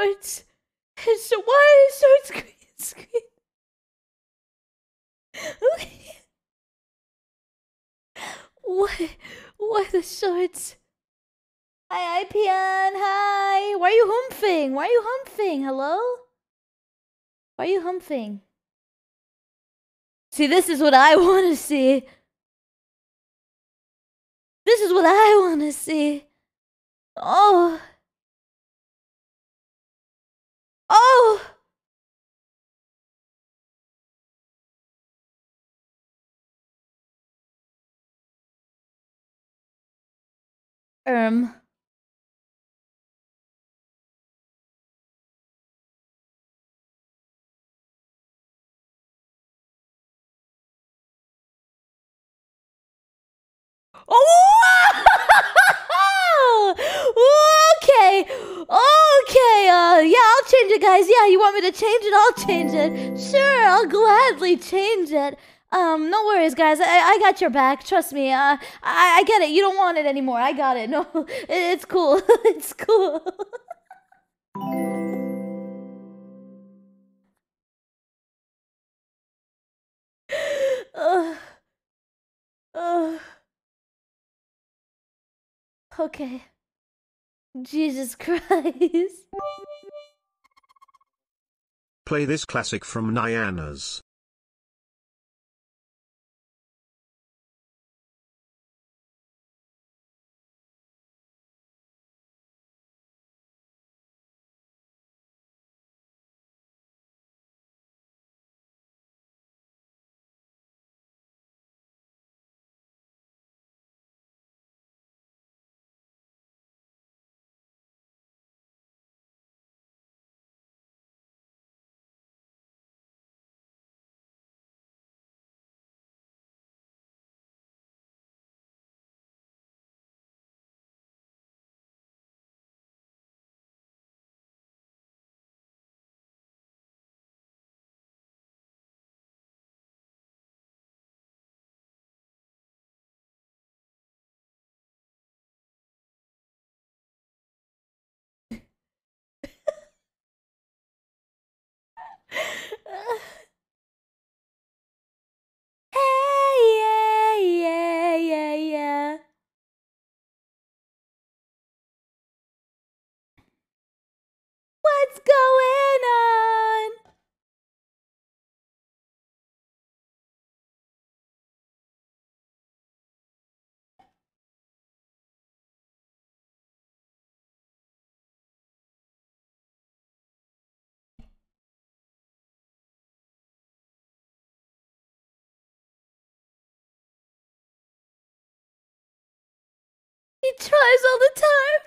shorts. Why are shorts green screen? Why the shorts? Hi, IPN. Hi. Why are you humping? Why are you humping? Hello? Why are you humping? See, this is what I want to see. This is what I want to see. Oh. Oh. Um. Oh! Okay. Okay. Yeah, I'll change it, guys. Yeah, you want me to change it? I'll change it. Sure, I'll gladly change it. No worries, guys. I got your back. Trust me. I get it. You don't want it anymore. I got it. No, it's cool. It's cool. Okay. Jesus Christ. Play this classic from Nyanas. Hey, yeah. What's going on? He tries all the time.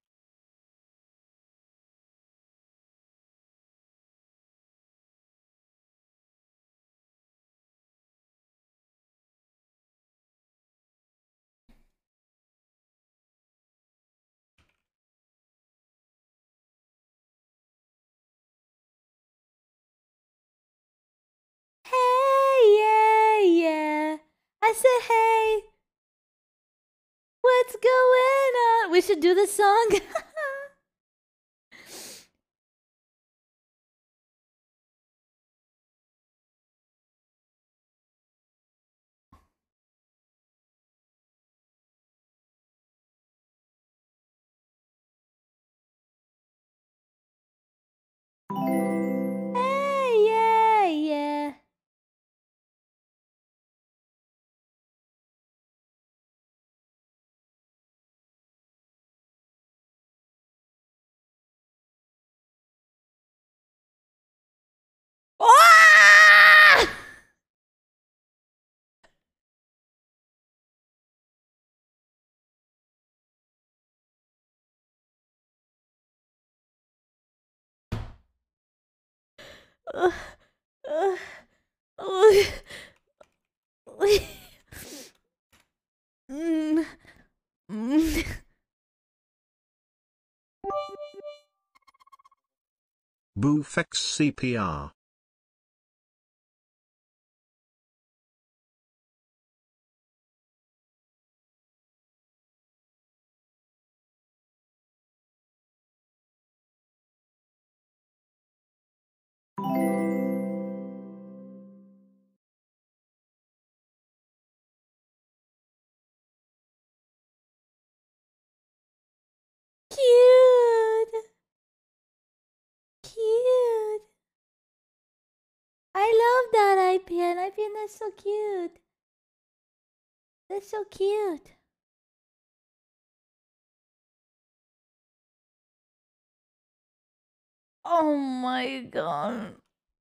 Hey, yeah. I said, hey. What's going on? We should do the song. Hey, yeah. Ah! Uh, uh, uh, mm, mm. Boofx CPR. cute. I love that IPN. IPN, that's so cute. That's so cute. Oh my god.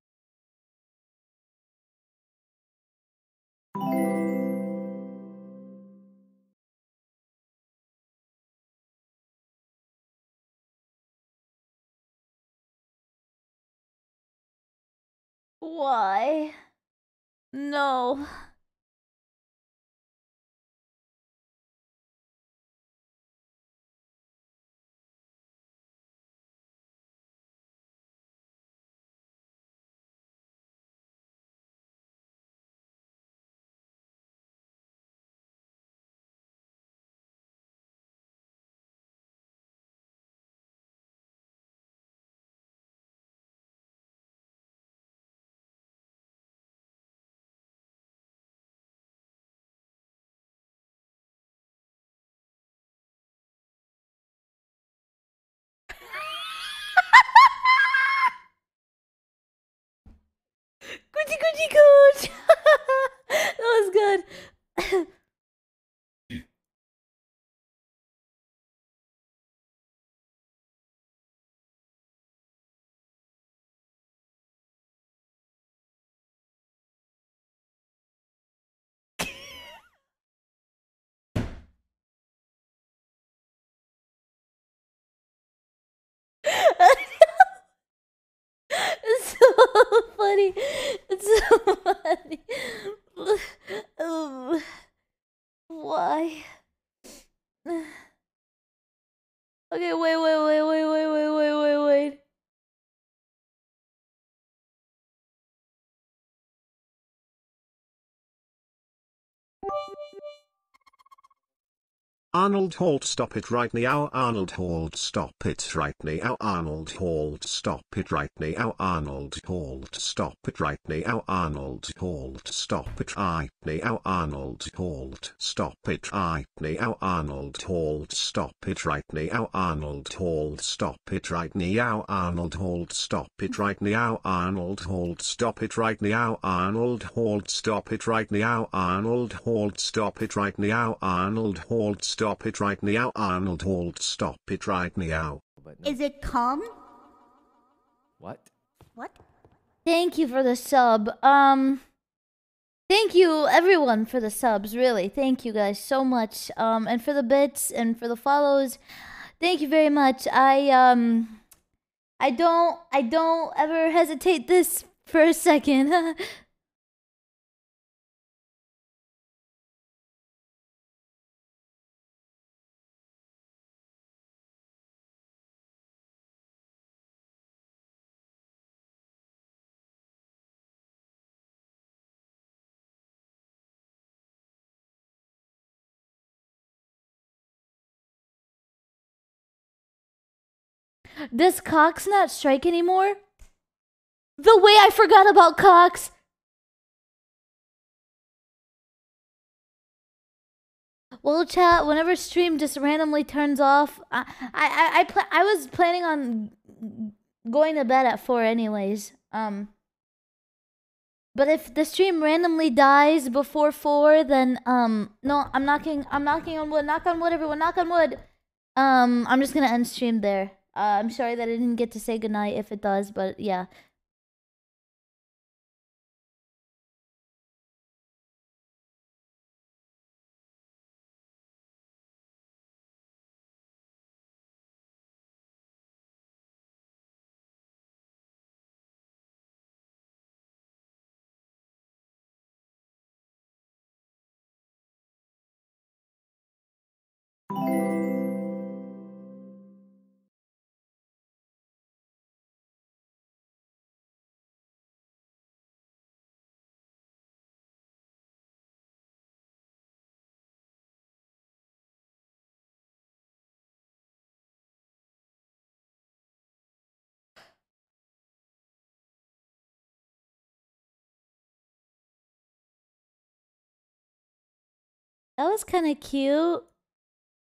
Why? No. Gucci Gucci Gooch. That was good. It's so funny. It's so funny. Why? Okay, wait. Arnold Holt, stop it right now. Arnold Holt, stop it right now. Arnold Holt, stop it right now. Arnold Holt, stop it right now. Arnold Holt, stop it right now. Arnold Holt, stop it right now. Arnold Holt, stop it right now. Arnold Holt, stop it right now. Arnold Holt, stop it right now. Arnold Holt, stop it right now. Arnold Holt, stop it right now. Arnold Holt, stop it right now. Arnold Holt, stop it right now. Arnold Holt, stop it right now. Is it calm? What? What? Thank you for the sub. Thank you everyone for the subs, really. Thank you guys so much. And for the bits and for the follows. Thank you very much. I don't ever hesitate this for a second. Does Cox not strike anymore? The way I forgot about Cox. Well, chat, whenever stream just randomly turns off, I was planning on going to bed at 4 anyways. But if the stream randomly dies before 4, then no, I'm knocking on wood. Knock on wood, everyone, knock on wood. I'm just gonna end stream there. I'm sorry that I didn't get to say goodnight if it does, but yeah. That was kind of cute.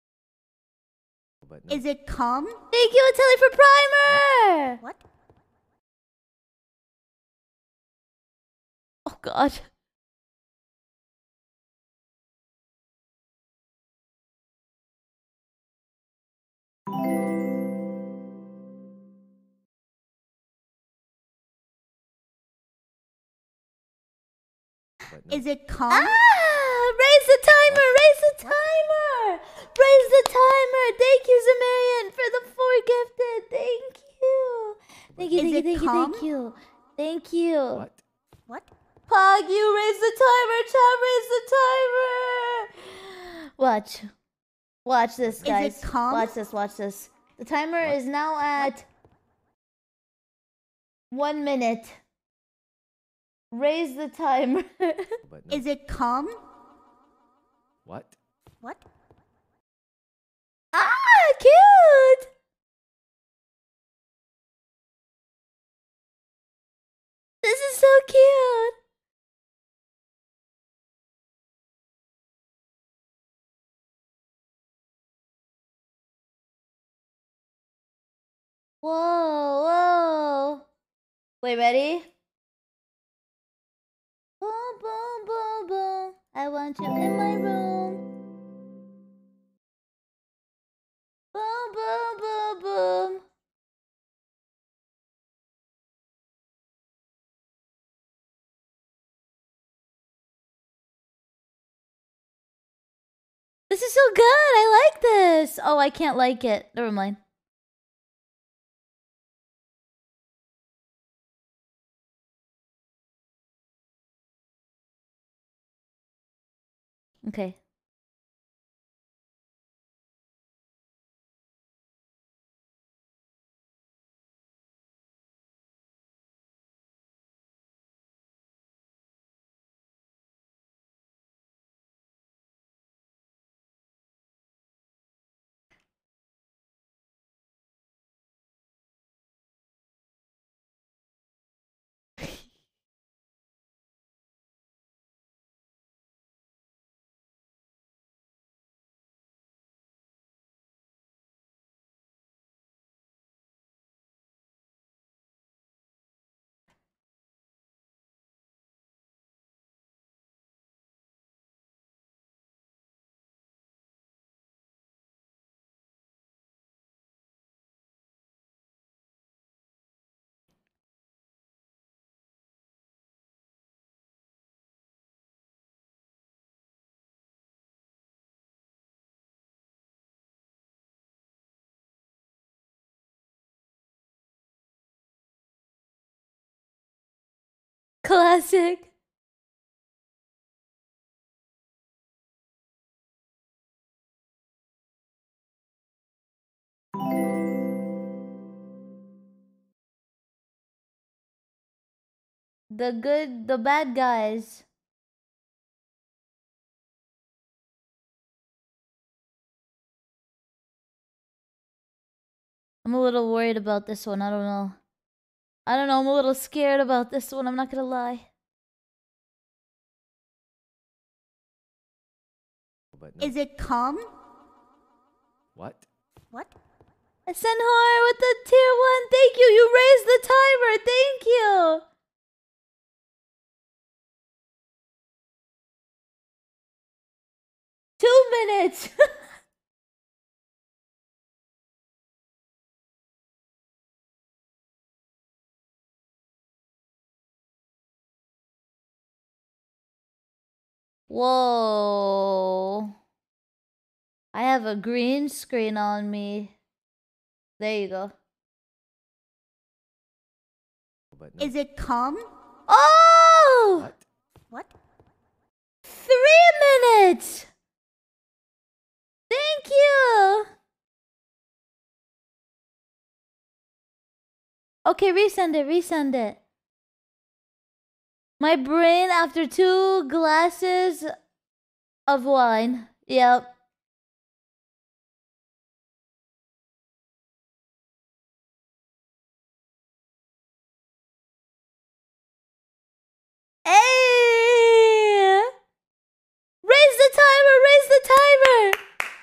But no. Is it calm? Thank you, Ateli, for Primer! What? Oh God. Is it calm? Raise the timer! Raise the timer! Raise the timer! Thank you, Zamarian, for the 4 gifted. Thank you. Thank you, thank you, thank you, thank you. Thank you. What? What? Pog, you raise the timer! Chat, raise the timer! Watch. Watch this, guys. Is it calm? Watch this, watch this. The timer is now at 1 minute. Raise the timer. But no. Is it calm? What? What? Cute! This is so cute. Whoa, whoa. Wait, ready? Boom, boom, boom, boom. I want you in my room. Boom, boom, boom, boom. This is so good. I like this. Oh, I can't like it. Never mind. Okay. Classic. The bad guys. I'm a little worried about this one. I don't know. I don't know. I'm a little scared about this one. I'm not gonna lie. But no. Is it calm? What? What? Senhor with the tier 1. Thank you. You raised the timer. Thank you. Two minutes. Whoa. I have a green screen on me. There you go. But no. Is it calm? Oh! What? What? 3 minutes. Thank you. Okay, resend it, resend it. My brain after 2 glasses of wine. Yep. Hey! Raise the timer, raise the timer.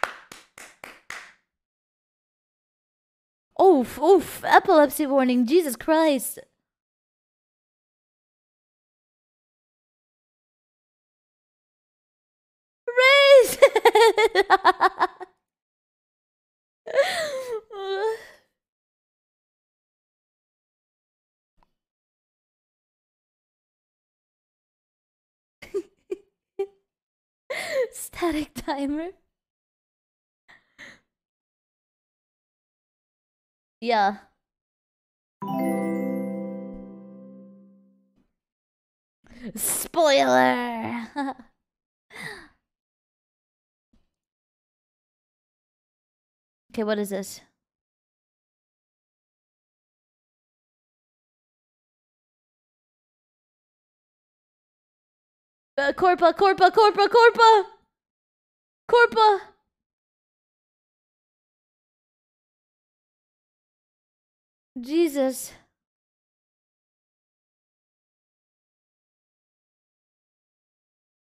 Oof, oof, epilepsy warning, Jesus Christ. Static timer. Yeah. Spoiler. Okay, what is this? Corpa. Jesus.